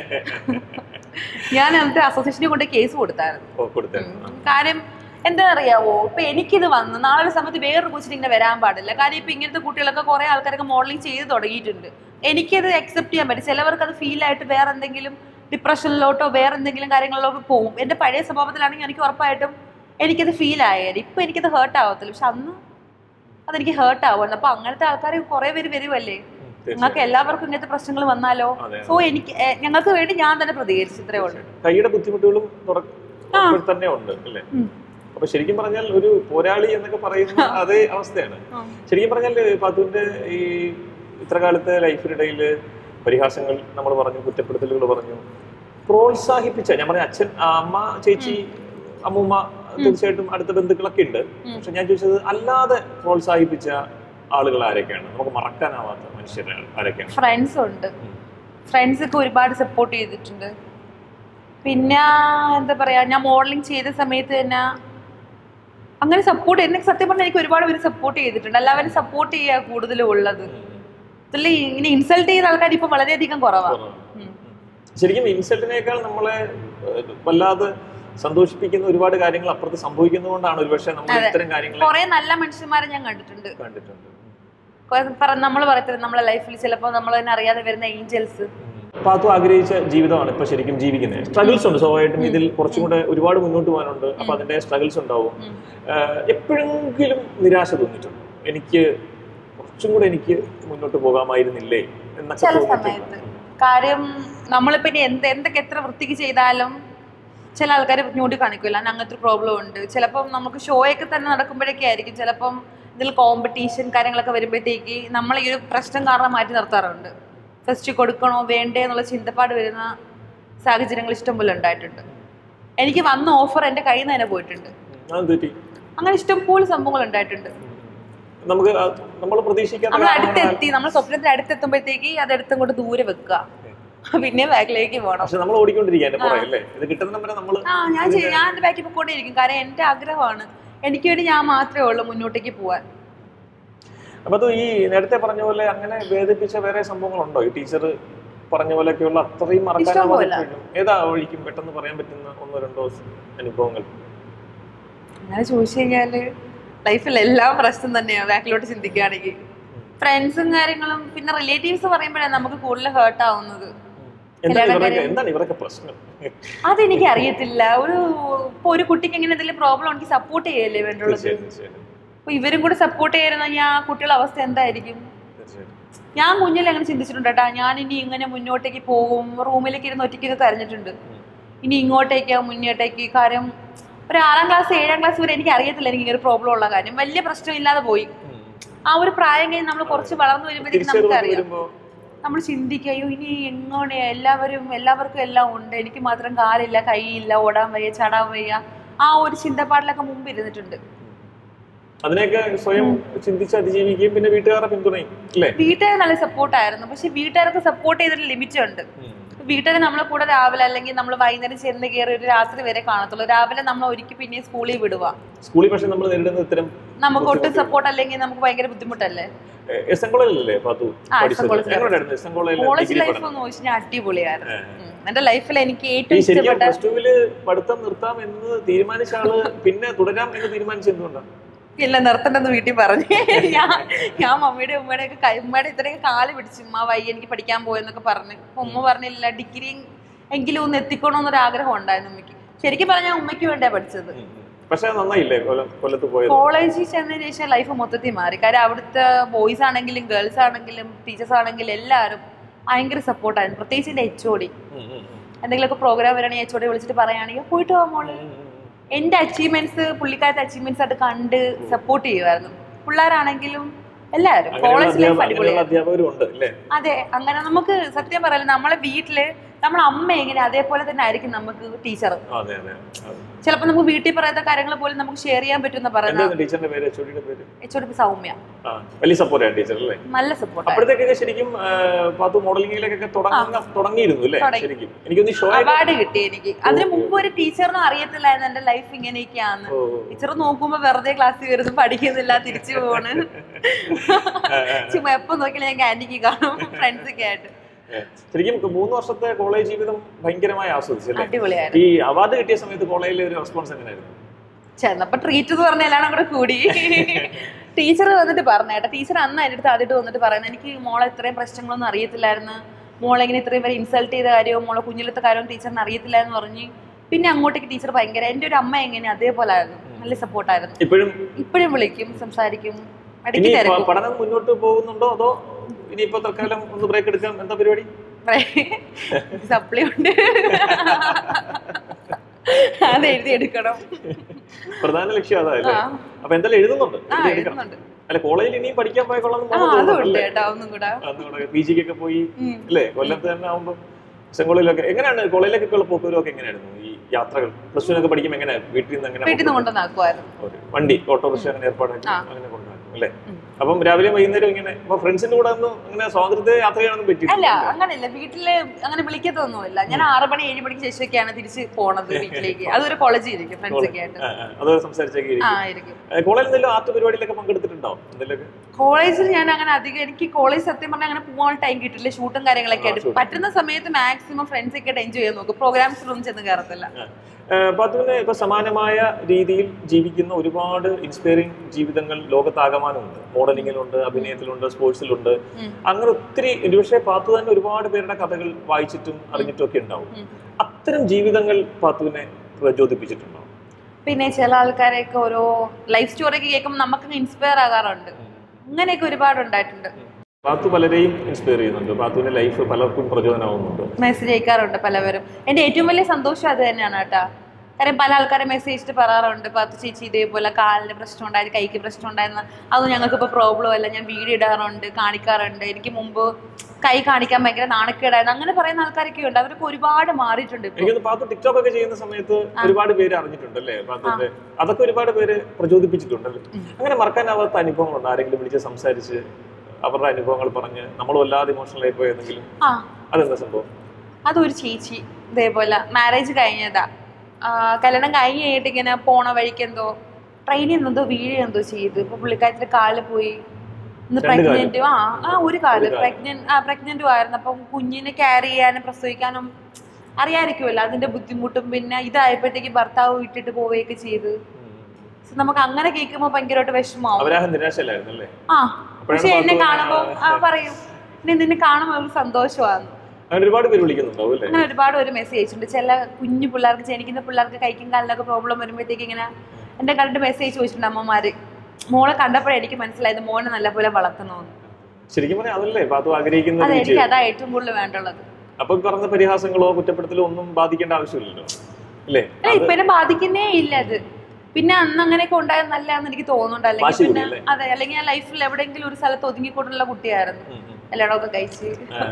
ഞാൻ എന്നിട്ട് അസോസിയേഷനെ കൊണ്ട് കേസ് കൊടുത്തായിരുന്നു. കാര്യം എന്താ അറിയാവോ, ഇപ്പൊ എനിക്കിത് വന്ന് നാളെ സമയത്ത് വേറൊരു കൊച്ചിന് ഇങ്ങനെ വരാൻ പാടില്ല. കാര്യം ഇപ്പൊ ഇങ്ങനത്തെ കുട്ടികളൊക്കെ കുറെ ആൾക്കാരൊക്കെ മോഡലിംഗ് ചെയ്ത് തുടങ്ങിയിട്ടുണ്ട്. എനിക്കത് അക്സെപ്റ്റ് ചെയ്യാൻ പറ്റും. ചിലവർക്ക് അത് ഫീൽ ആയിട്ട് വേറെ എന്തെങ്കിലും ഡിപ്രഷനിലോട്ടോ വേറെ എന്തെങ്കിലും കാര്യങ്ങളിലോട്ടോ പോകും. എന്റെ പഴയ സ്വഭാവത്തിലാണെങ്കിൽ എനിക്ക് ഉറപ്പായിട്ടും എനിക്കത് ഫീൽ ആയാലും ഇപ്പൊ എനിക്കത് ഹേർട്ട് ആവത്തില്ല. പക്ഷെ അന്ന് അതെനിക്ക് ഹേർട്ട് ആവുന്നു. അപ്പൊ അങ്ങനത്തെ ആൾക്കാർ കുറെ പേര് വരുമല്ലേ, നിങ്ങൾക്ക് എല്ലാവർക്കും ഇങ്ങനത്തെ പ്രശ്നങ്ങൾ വന്നാലോ. സോ എനിക്ക് ഞങ്ങൾക്ക് വേണ്ടി ഞാൻ തന്നെ പ്രതികരിച്ചു. ഇത്രേ ഉള്ളൂ. കൈയുടെ ബുദ്ധിമുട്ടുകളും തന്നെ ഉണ്ട് അല്ലേ? അപ്പൊ ശരിക്കും പറഞ്ഞാൽ ഒരു പോരാളി എന്നൊക്കെ പറയുന്ന അതേ അവസ്ഥയാണ്. ശരിക്കും പറഞ്ഞാൽ പാത്തുവിന്റെ ഈ ഇത്ര കാലത്തെ ലൈഫിനിടയിൽ പരിഹാസങ്ങൾ നമ്മൾ പറഞ്ഞു, കുറ്റപ്പെടുത്തലുകൾ പറഞ്ഞു, പ്രോത്സാഹിപ്പിച്ച ഞാൻ പറഞ്ഞ അച്ഛൻ, അമ്മ, ചേച്ചി, അമ്മൂമ്മ, തീർച്ചയായിട്ടും അടുത്ത ബന്ധുക്കളൊക്കെ ഉണ്ട്. പക്ഷെ ഞാൻ ചോദിച്ചത് അല്ലാതെ പ്രോത്സാഹിപ്പിച്ച ആളുകൾ ആരൊക്കെയാണ്? നമുക്ക് മറക്കാനാവാത്ത മനുഷ്യർ ആരൊക്കെയാണ്? ഫ്രണ്ട്സ് ഉണ്ട്. ഫ്രണ്ട്സ് ഒക്കെ ഒരുപാട് സപ്പോർട്ട് ചെയ്തിട്ടുണ്ട്. പിന്നെ എന്താ പറയാ, ഞാൻ മോഡലിംഗ് ചെയ്ത സമയത്ത് തന്നെ അങ്ങനെ സപ്പോർട്ട്, എനിക്ക് സത്യം പറഞ്ഞാൽ എനിക്ക് ഒരുപാട് പേര് സപ്പോർട്ട് ചെയ്തിട്ടുണ്ട്. എല്ലാവരും സപ്പോർട്ട് ചെയ്യുക കൂടുതലും ഉള്ളത്. ഇതിൽ ഇങ്ങനെ ഇൻസൾട്ട് ചെയ്ത ആൾക്കാർ ഇപ്പൊ വളരെയധികം കുറവാണ്. ശരിക്കും ഇൻസൾട്ടിനേക്കാൾ നമ്മളെ വല്ലാതെ സന്തോഷിപ്പിക്കുന്ന ഒരുപാട് കാര്യങ്ങൾ അപ്പുറത്ത് സംഭവിക്കുന്നതുകൊണ്ടാണ് ഒരുപക്ഷെ നമ്മൾ ഇത്തരം കാര്യങ്ങൾ. കുറെ നല്ല മനുഷ്യന്മാരെ ഞാൻ കണ്ടിട്ടുണ്ട് കണ്ടിട്ടുണ്ട് നമ്മൾ പറയത്തില്ല നമ്മളെ ലൈഫിൽ ചിലപ്പോൾ നമ്മൾ തന്നെ അറിയാതെ വരുന്ന ഏഞ്ചൽസ്. പാത്തു ആഗ്രഹിച്ച ജീവിതമാണ് ഇപ്പൊ ശരിക്കും ജീവിക്കുന്നത്. സ്ട്രഗിൾസ് ഉണ്ട് സ്വാഭാവികമായിട്ടും, ഇതിൽ കുറച്ചും കൂടെ ഒരുപാട് മുന്നോട്ട് പോകാനുണ്ട്. അപ്പൊ അതിന്റെ സ്ട്രഗിൾസ് ഉണ്ടാവും. എപ്പോഴെങ്കിലും നിരാശ തോന്നിയിട്ടുണ്ട്, എനിക്ക് കുറച്ചും കൂടെ എനിക്ക് മുന്നോട്ട് പോകാമായിരുന്നില്ലേ എന്നൊക്കെ? ചില സമയത്ത് കാര്യം നമ്മളിപ്പോ ഇനി എന്ത് എന്തൊക്കെ എത്ര വൃത്തിക്ക് ചെയ്താലും ചില ആൾക്കാർ ഞൂട്ടി കാണിക്കില്ല, അങ്ങനത്തെ ഒരു പ്രോബ്ലം ഉണ്ട്. ചിലപ്പം നമുക്ക് ഷോ ഒക്കെ തന്നെ നടക്കുമ്പോഴൊക്കെ ആയിരിക്കും ചിലപ്പം ഇതിൽ കോമ്പറ്റീഷൻ കാര്യങ്ങളൊക്കെ വരുമ്പോഴത്തേക്ക് നമ്മൾ ഈ ഒരു പ്രശ്നം കാരണം മാറ്റി നിർത്താറുണ്ട്. ഫസ്റ്റ് കൊടുക്കണോ വേണ്ടേ എന്നുള്ള ചിന്തപ്പാട് വരുന്ന സാഹചര്യങ്ങൾ ഇഷ്ടംപോലെ ഉണ്ടായിട്ടുണ്ട്. എനിക്ക് വന്ന ഓഫർ എൻ്റെ കയ്യിൽ നിന്ന് തന്നെ പോയിട്ടുണ്ട്. അങ്ങനെ ഇഷ്ടംപോലെ സംഭവങ്ങൾ ഉണ്ടായിട്ടുണ്ട്. നമുക്ക് നമ്മൾ പ്രതീക്ഷിക്കാൻ നമ്മൾ അടുത്തെത്തി, നമ്മൾ സ്വപ്നത്തിന് അടുത്തെത്തുമ്പോഴത്തേക്ക് അതെടുത്തും കൊണ്ട് ദൂരെ വെക്കുക, പിന്നെ ബാക്കിലേക്ക് പോകണം. ആ ഞാൻ ഞാൻ എന്റെ ബാക്കിൽ പോയിക്കൊണ്ടേയിരിക്കും. കാരണം എന്റെ ആഗ്രഹമാണ്, എനിക്ക് വേണ്ടി ഞാൻ മാത്രമേ ഉള്ളൂ മുന്നോട്ടേക്ക് പോവാൻ. അപ്പൊ അത് ഈ നേരത്തെ പറഞ്ഞ പോലെ അങ്ങനെ വേദനിപ്പിച്ച വേറെ സംഭവങ്ങളുണ്ടോ? ഈ ടീച്ചർ പറഞ്ഞ പോലെയൊക്കെയുള്ള അത്രയും മറക്കാനാവാത്ത ഏതാ ഒഴിക്കും പെട്ടെന്ന് പറയാൻ പറ്റുന്ന ഒന്നോ രണ്ടോ അനുഭവങ്ങൾ? അങ്ങനെ ചോദിച്ചു കഴിഞ്ഞാല് ലൈഫിൽ എല്ലാം പ്രശ്നം തന്നെയാണ് ബാക്കിലോട്ട് ചിന്തിക്കുകയാണെങ്കിൽ. ഫ്രണ്ട്സും കാര്യങ്ങളും പിന്നെ റിലേറ്റീവ്സ് പറയുമ്പോഴാണ് നമുക്ക് കൂടുതൽ ഹേർട്ട് ആവുന്നത്. അതെനിക്ക് അറിയത്തില്ല. ഒരു ഇപ്പൊ ഒരു കുട്ടിക്ക് എങ്ങനെ എന്തെങ്കിലും പ്രോബ്ലം ഉണ്ടെങ്കിൽ സപ്പോർട്ട് ചെയ്യല്ലേ വേണ്ടുള്ളത്. അപ്പൊ ഇവരും കൂടെ സപ്പോർട്ട് ചെയ്യാൻ ആ കുട്ടികളുടെ അവസ്ഥ എന്തായിരിക്കും? ഞാൻ കുഞ്ഞിൽ അങ്ങനെ ചിന്തിച്ചിട്ടുണ്ട് കേട്ടാ, ഞാൻ ഇനി ഇങ്ങനെ മുന്നോട്ടേക്ക് പോകും. റൂമിലേക്ക് ഇരുന്ന് ഒറ്റയ്ക്കൊക്കെ കരഞ്ഞിട്ടുണ്ട്. ഇനി ഇങ്ങോട്ടേക്കാ മുന്നോട്ടേക്ക്. കാര്യം ഒരു ആറാം ക്ലാസ് ഏഴാം ക്ലാസ് വരെ എനിക്ക് അറിയത്തില്ല എനിക്ക് ഇങ്ങനെ പ്രോബ്ലം ഉള്ള കാര്യം. വലിയ പ്രശ്നമില്ലാതെ പോയി. ആ ഒരു പ്രായം കഴിഞ്ഞ് നമ്മൾ കുറച്ച് വളർന്നു വരുമ്പോഴത്തേക്ക് നമുക്കറിയാം, നമ്മൾ ചിന്തിക്കുക അയ്യോ ഇനി എങ്ങനെ എല്ലാവരും എല്ലാവർക്കും എല്ലാം ഉണ്ട്, എനിക്ക് മാത്രം കാലില്ല കൈയില്ല, ഓടാൻ വയ്യ ചാടാൻ വയ്യ. ആ ഒരു ചിന്തപ്പാടിലൊക്കെ മുമ്പ് ഇരുന്നിട്ടുണ്ട്. അതിനെയൊക്കെ സ്വയം ചിന്തിച്ച് അതിജീവിക്കുകയും പിന്നെ വീട്ടുകാരുടെ പിന്തുണയും അല്ലേ? വീട്ടുകാർ നല്ല സപ്പോർട്ടായിരുന്നു. പക്ഷെ വീട്ടുകാർക്ക് സപ്പോർട്ട് ചെയ്തിട്ട് ലിമിറ്റ് ഉണ്ട്. വീട്ടുകാർ നമ്മളെ കൂടെ രാവിലെ അല്ലെങ്കിൽ നമ്മൾ വൈകുന്നേരം ചെന്ന് കയറി ഒരു രാത്രി വരെ കാണത്തുള്ളൂ. രാവിലെ നമ്മൾ ഒരിക്കൽ പിന്നെ സ്കൂളിൽ വിടുക. സ്കൂളിൽ പക്ഷെ നമ്മൾ നേരിടുന്ന ഇത്തരം നമുക്ക് ഒട്ടും സപ്പോർട്ട് അല്ലെങ്കിൽ നമുക്ക് ഭയങ്കര ബുദ്ധിമുട്ടല്ലേ. കോളേജ് ലൈഫ് എന്ന് ചോദിച്ചാൽ ഞാൻ അടിപൊളിയായിരുന്നു. എന്റെ ലൈഫിൽ എനിക്ക് ഏറ്റവും ഇഷ്ടപ്പെട്ട പഠിത്തം നിർത്താം എന്ന് തീരുമാനിച്ച ആള് പിന്നെ തുടരാം എന്ന് തീരുമാനിച്ചത് എന്തുകൊണ്ടാണ്? ഇല്ല, നിർത്തണ്ടെന്ന് വീട്ടിൽ പറഞ്ഞു. ഞാൻ ഞാൻ മമ്മിയുടെ ഉമ്മയുടെ ഒക്കെ ഉമ്മയുടെ ഇത്രയൊക്കെ കാല് പിടിച്ചു, ഉമ്മ വയ്യ എനിക്ക് പഠിക്കാൻ പോയെന്നൊക്കെ പറഞ്ഞു. ഉമ്മ പറഞ്ഞില്ല, ഡിഗ്രി എങ്കിലും ഒന്ന് എത്തിക്കണമെന്നൊരു ആഗ്രഹം ഉണ്ടായിരുന്നു ഉമ്മയ്ക്ക്. ശരിക്കും പറഞ്ഞാൽ ഉമ്മയ്ക്ക് വേണ്ടിയാ പഠിച്ചത്. കോളേജിൽ ചെന്നതിന് ശേഷം ലൈഫ് മൊത്തത്തിൽ മാറി. കാര്യം അവിടുത്തെ ബോയ്സ് ആണെങ്കിലും ഗേൾസ് ആണെങ്കിലും ടീച്ചേഴ്സ് ആണെങ്കിലും എല്ലാവരും ഭയങ്കര സപ്പോർട്ടായിരുന്നു. പ്രത്യേകിച്ച് എന്റെ എച്ച് ഒ ഡി എന്തെങ്കിലുമൊക്കെ പ്രോഗ്രാം വരാണെങ്കിൽ എച്ച് ഒ ഡി വിളിച്ചിട്ട് പറയുകയാണെങ്കിൽ പോയിട്ട് പോകാൻ മോള്. എന്റെ അച്ചീവ്മെന്റ്സ് പുള്ളിക്കാരത്തെ അച്ചീവ്മെന്റ്സ് ആയിട്ട് കണ്ട് സപ്പോർട്ട് ചെയ്യുമായിരുന്നു. പിള്ളേരാണെങ്കിലും എല്ലാവരും. കോളേജ് ലൈഫ് അടിപൊളിയായിരുന്നു. അതെ, അങ്ങനെ നമുക്ക് സത്യം പറയാം, നമ്മളെ വീട്ടില് നമ്മളെ അമ്മ എങ്ങനെ അതേപോലെ തന്നെ ആയിരിക്കും നമുക്ക് ടീച്ചർ. ചിലപ്പോ നമുക്ക് വീട്ടിൽ പറയാത്ത കാര്യങ്ങൾ പോലും നമുക്ക് ഷെയർ ചെയ്യാൻ പറ്റുന്ന പറയുന്നത്. സൗമ്യ വലിയ സപ്പോർട്ടാണ് ടീച്ചർ അല്ലേ? നല്ല സപ്പോർട്ട്. അപ്പോഴത്തേക്കൊക്കെ ശരിക്കും മോഡലിംഗിലേക്കൊക്കെ തുടങ്ങിയിരുന്നു അല്ലേ? ശരിക്കും എനിക്കൊന്ന് ഷോ അവാർഡ് കിട്ടി എനിക്ക്. അതിന് മുമ്പ് ഒരു ടീച്ചറിനും അറിയത്തില്ലായിരുന്നു എന്റെ ലൈഫ് ഇങ്ങനെയൊക്കെയാണ്. ടീച്ചർ നോക്കുമ്പോ വെറുതെ ക്ലാസ്സിൽ വരുന്നു, പഠിക്കുന്നില്ല, തിരിച്ചു പോണ്. ചുമ്മാ എപ്പോ നോക്കിയാലും ഞാൻ ക്യാൻറ്റീനിൽ കാണും ഫ്രണ്ട്സ് ഒക്കെ ആയിട്ട്. ശരിക്കും മൂന്ന് വർഷത്തെ കോളേജ് ജീവിതം ഭയങ്കരമായി ആസ്വദിച്ചല്ലേ? ഈ അവാർഡ് കിട്ടിയ സമയത്ത് കോളേജിലെ ഒരു റെസ്പോൺസ് എങ്ങനെയായിരുന്നു? ചെന്നപ്പോ ട്രീറ്റ് എന്ന് പറഞ്ഞ എല്ലാം കൂടെ കൂടി ടീച്ചർ വന്നിട്ട് പറഞ്ഞേട്ടാ. ടീച്ചർ അന്ന് എൻ്റെ അടുത്ത് ആദ്യമായിട്ട് വന്നിട്ട് പറയുന്നത്, എനിക്ക് മോളെ ഇത്രയും പ്രശ്നങ്ങളൊന്നും അറിയത്തില്ലായിരുന്നു, മോളെ ഇങ്ങനെ ഇത്രയും വരെ ഇൻസൾട്ട് ചെയ്ത കാര്യവും മോളെ കുഞ്ഞിലത്തെ കാര്യവും ടീച്ചറിന് അറിയത്തില്ല എന്ന് പറഞ്ഞ് പിന്നെ അങ്ങോട്ടേക്ക് ടീച്ചർ ഭയങ്കര എൻ്റെ ഒരു അമ്മ എങ്ങനെ അതേപോലെ ആയിരുന്നു. നല്ല സപ്പോർട്ടായിരുന്നു. ഇപ്പോഴും ഇപ്പോഴും വിളിക്കും, സംസാരിക്കും, ഇടയ്ക്ക് തരും. പഠനം മുന്നോട്ട് പോകുന്നുണ്ടോ അതോ ഇനിയിപ്പോ തൽക്കാലം ഒന്ന് ബ്രേക്ക് എടുക്കാം? എന്താ പരിപാടി? സപ്ലി ഉണ്ട്, അത് എഴുതി എടുക്കണം. പ്രധാന ലക്ഷ്യം അതല്ലേ? അപ്പൊ എന്തായാലും എഴുതുന്നുണ്ട്. അല്ല, കോളേജിൽ ഇനിയും പഠിക്കാൻ പോയിക്കൊള്ളാം. പി ജിക്കൊക്കെ പോയി അല്ലേ? കൊല്ലത്ത് തന്നെ ആവുമ്പോ സെങ്കോളയിലൊക്കെ എങ്ങനെയാണ് കോളേജിലേക്കൊക്കെ ഉള്ള പോക്കുവരൊക്കെ എങ്ങനെയായിരുന്നു ഈ യാത്രകൾ? പ്ലസ് ടു ഒക്കെ പഠിക്കുമ്പോൾ എങ്ങനെ വീട്ടിൽ നിന്ന് എങ്ങനെ വീട്ടിൽ നിന്ന് കൊണ്ടുവന്നാക്കുമായിരുന്നു? വണ്ടി ഓട്ടോറിക്ഷ അങ്ങനെ ഏർപ്പാടാക്കി അങ്ങനെ കൊണ്ടുവന്നു അല്ലേ? അപ്പം രാവിലെ വൈകുന്നേരം ഇങ്ങനെ ഫ്രണ്ട്സിന്റെ കൂടെ ഒന്നും അങ്ങനെ സ്വാതന്ത്ര്യത്തെ യാത്ര ചെയ്യാനൊന്നും പറ്റില്ല? അല്ല, അങ്ങനെയല്ല. വീട്ടില് അങ്ങനെ വിളിക്കത്തൊന്നുമില്ല. ഞാൻ ആറ് മണി ഏഴ് മണിക്ക് ശേഷമൊക്കെയാണ് തിരിച്ച് പോണത് വീട്ടിലേക്ക്. അതൊരു കോളേജിൽ ഇരിക്കും ഫ്രണ്ട്സ് ഒക്കെ ആയിട്ട്. കോളേജിൽ ആർട്ട് പരിപാടിയിലൊക്കെ പങ്കെടുത്തിട്ടുണ്ടോ? കോളേജിൽ ഞാൻ അങ്ങനെ അധികം, എനിക്ക് കോളേജ് സത്യം പറഞ്ഞാൽ അങ്ങനെ പോകാൻ ടൈം കിട്ടില്ല. ഷൂട്ടും കാര്യങ്ങളൊക്കെ ആയിട്ട് പറ്റുന്ന സമയത്ത് മാക്സിമം ഫ്രണ്ട്സ് ഒക്കെ ആയിട്ട് എൻജോയ് ചെയ്യാൻ നോക്കും. പ്രോഗ്രാംസിലൊന്നും ചെന്ന് കയറത്തില്ല. പാത്തുവിന് ഇപ്പൊ സമാനമായ രീതിയിൽ ജീവിക്കുന്ന ഒരുപാട് ഇൻസ്പയറിംഗ് ജീവിതങ്ങൾ ലോകത്താകമാനമുണ്ട്. മോഡലിംഗിലുണ്ട്, അഭിനയത്തിലുണ്ട്, സ്പോർട്സിലുണ്ട്. അങ്ങനെ ഒത്തിരി, ഒരുപക്ഷെ പാത്തു തന്നെ ഒരുപാട് പേരുടെ കഥകൾ വായിച്ചിട്ടും അറിഞ്ഞിട്ടും ഒക്കെ ഉണ്ടാവും. അത്തരം ജീവിതങ്ങൾ പാത്തുവിനെ പ്രചോദിപ്പിച്ചിട്ടുണ്ടോ? പിന്നെ ചില ആൾക്കാരെയൊക്കെ ഓരോ ലൈഫ് സ്റ്റോറി ഒക്കെ കേൾക്കുമ്പോൾ നമുക്ക് ഇൻസ്പയർ ആകാറുണ്ട്. അങ്ങനെയൊക്കെ ഒരുപാട് ഉണ്ടായിട്ടുണ്ട്. പാത്തു പലരെയും ഇൻസ്പയർ ചെയ്യുന്നുണ്ട്. പാത്തുവിന്റെ ലൈഫ് പലർക്കും പ്രചോദനമാവുന്നുണ്ട്. മെസ്സേജ് അയക്കാറുണ്ട് പലവരും. എന്റെ ഏറ്റവും വലിയ സന്തോഷം അത് തന്നെയാണ് കേട്ടാ. കാര്യം പല ആൾക്കാരെ മെസ്സേജ് പറയാറുണ്ട്, പാത്തു ചേച്ചി ഇതേപോലെ കാലിന് പ്രശ്നം ഉണ്ടായത്, കൈക്ക് പ്രശ്നം ഉണ്ടായിരുന്നു, അത് ഞങ്ങൾക്ക് ഇപ്പൊ പ്രോബ്ലം അല്ല, ഞാൻ വീഡിയോ ഇടാറുണ്ട്, കാണിക്കാറുണ്ട്, എനിക്ക് മുമ്പ് കൈ കാണിക്കാൻ ഭയങ്കര നാണക്കേടായിരുന്നു, അങ്ങനെ പറയുന്ന ആൾക്കാരൊക്കെ ഉണ്ട്. അവരൊക്കെ ഒരുപാട് മാറിയിട്ടുണ്ട്. പാത്തു ടിക്ടോക്ക് ഒക്കെ ചെയ്യുന്ന സമയത്ത് ഒരുപാട് പേര് അറിഞ്ഞിട്ടുണ്ടല്ലേ പാത്തുവിന്റെ? അതൊക്കെ ഒരുപാട് പേര് പ്രചോദിപ്പിച്ചിട്ടുണ്ടല്ലേ? അങ്ങനെ മറക്കാനാവാത്ത അനുഭവങ്ങളുണ്ട്? ആരെങ്കിലും വിളിച്ച് സംസാരിച്ച് അവരുടെ അനുഭവങ്ങൾ പറഞ്ഞ് നമ്മൾ വല്ലാതെ ഇമോഷണൽ ആയി പോയെന്നെങ്കിലും? അതെന്താ സംഭവം? അതൊരു ചേച്ചി ഇതേപോലെ മാരേജ് കഴിഞ്ഞതാ. കല്യാണം കഴിഞ്ഞ് കഴിഞ്ഞിട്ട് ഇങ്ങനെ പോണ വഴിക്ക് എന്തോ ട്രെയിനിൽ നിന്നെന്തോ വീഴ് എന്തോ ചെയ്ത്. ഇപ്പൊ പുള്ളിക്കാരത്തിന്റെ കാല് പോയി. ഇന്ന് പ്രഗ്നന്റും ആ ആ ഒരു കാല് പ്രഗ്നന്റ് ആ പ്രഗ്നന്റും ആയിരുന്നു. അപ്പം കുഞ്ഞിനെ ക്യാരി ചെയ്യാനും പ്രസവിക്കാനും അറിയാതിരിക്കുമല്ലോ, അതിന്റെ ബുദ്ധിമുട്ടും. പിന്നെ ഇതായപ്പോഴത്തേക്ക് ഭർത്താവ് വിട്ടിട്ട് പോവുകയൊക്കെ ചെയ്ത്. നമുക്ക് അങ്ങനെ കേൾക്കുമ്പോ ഭയങ്കരമായിട്ട് വിഷമാവും. ആ പക്ഷെ എന്നെ കാണുമ്പോ ആ പറയും, നിന്നെ കാണുമ്പോ ഒരു സന്തോഷമാണ്. അങ്ങനെ ഒരുപാട് പേര് വിളിക്കുന്നുണ്ടാവും. അങ്ങനെ ഒരുപാട് പേര് മെസ്സേജ് അയച്ചിട്ടുണ്ട്. ചില കുഞ്ഞു പിള്ളേർക്ക്, ജനിക്കുന്ന പിള്ളേർക്ക് കൈക്കും കാലിനൊക്കെ പ്രോബ്ലം വരുമ്പോഴത്തേക്ക് ഇങ്ങനെ എന്റെ കണ്ടിട്ട് മെസ്സേജ് ചോദിച്ചിട്ടുണ്ട് അമ്മമാര്. മോളെ കണ്ടപ്പോഴേ എനിക്ക് മനസ്സിലായത് മോനെ നല്ലപോലെ വളർത്തുന്നു. ശരിക്കും പറഞ്ഞാൽ അതല്ലേ പാത്തു ആഗ്രഹിക്കുന്നത്? അതെ, എനിക്ക് അതാ ഏറ്റവും കൂടുതൽ വേണ്ടുള്ളത്. അപ്പൊ പറഞ്ഞ പരിഹാസങ്ങളോ കുറ്റപ്പെടുത്തലോ ഒന്നും ബാധിക്കേണ്ട ആവശ്യമില്ലല്ലോ അല്ലേ? ഇപ്പൊ എന്നെ ബാധിക്കുന്നേ ഇല്ല അത്. പിന്നെ അന്ന് അങ്ങനെയൊക്കെ ഉണ്ടായത് നല്ലതാന്ന് എനിക്ക് തോന്നുന്നുണ്ട്. അല്ലെങ്കിൽ പിന്നെ അതെ, അല്ലെങ്കിൽ ഞാൻ ലൈഫിൽ എവിടെയെങ്കിലും ഒരു സ്ഥലത്ത് ഒതുങ്ങിക്കൊണ്ടുള്ള കുട്ടിയായിരുന്നു. എല്ലായിടമൊക്കെ കഴിച്ച്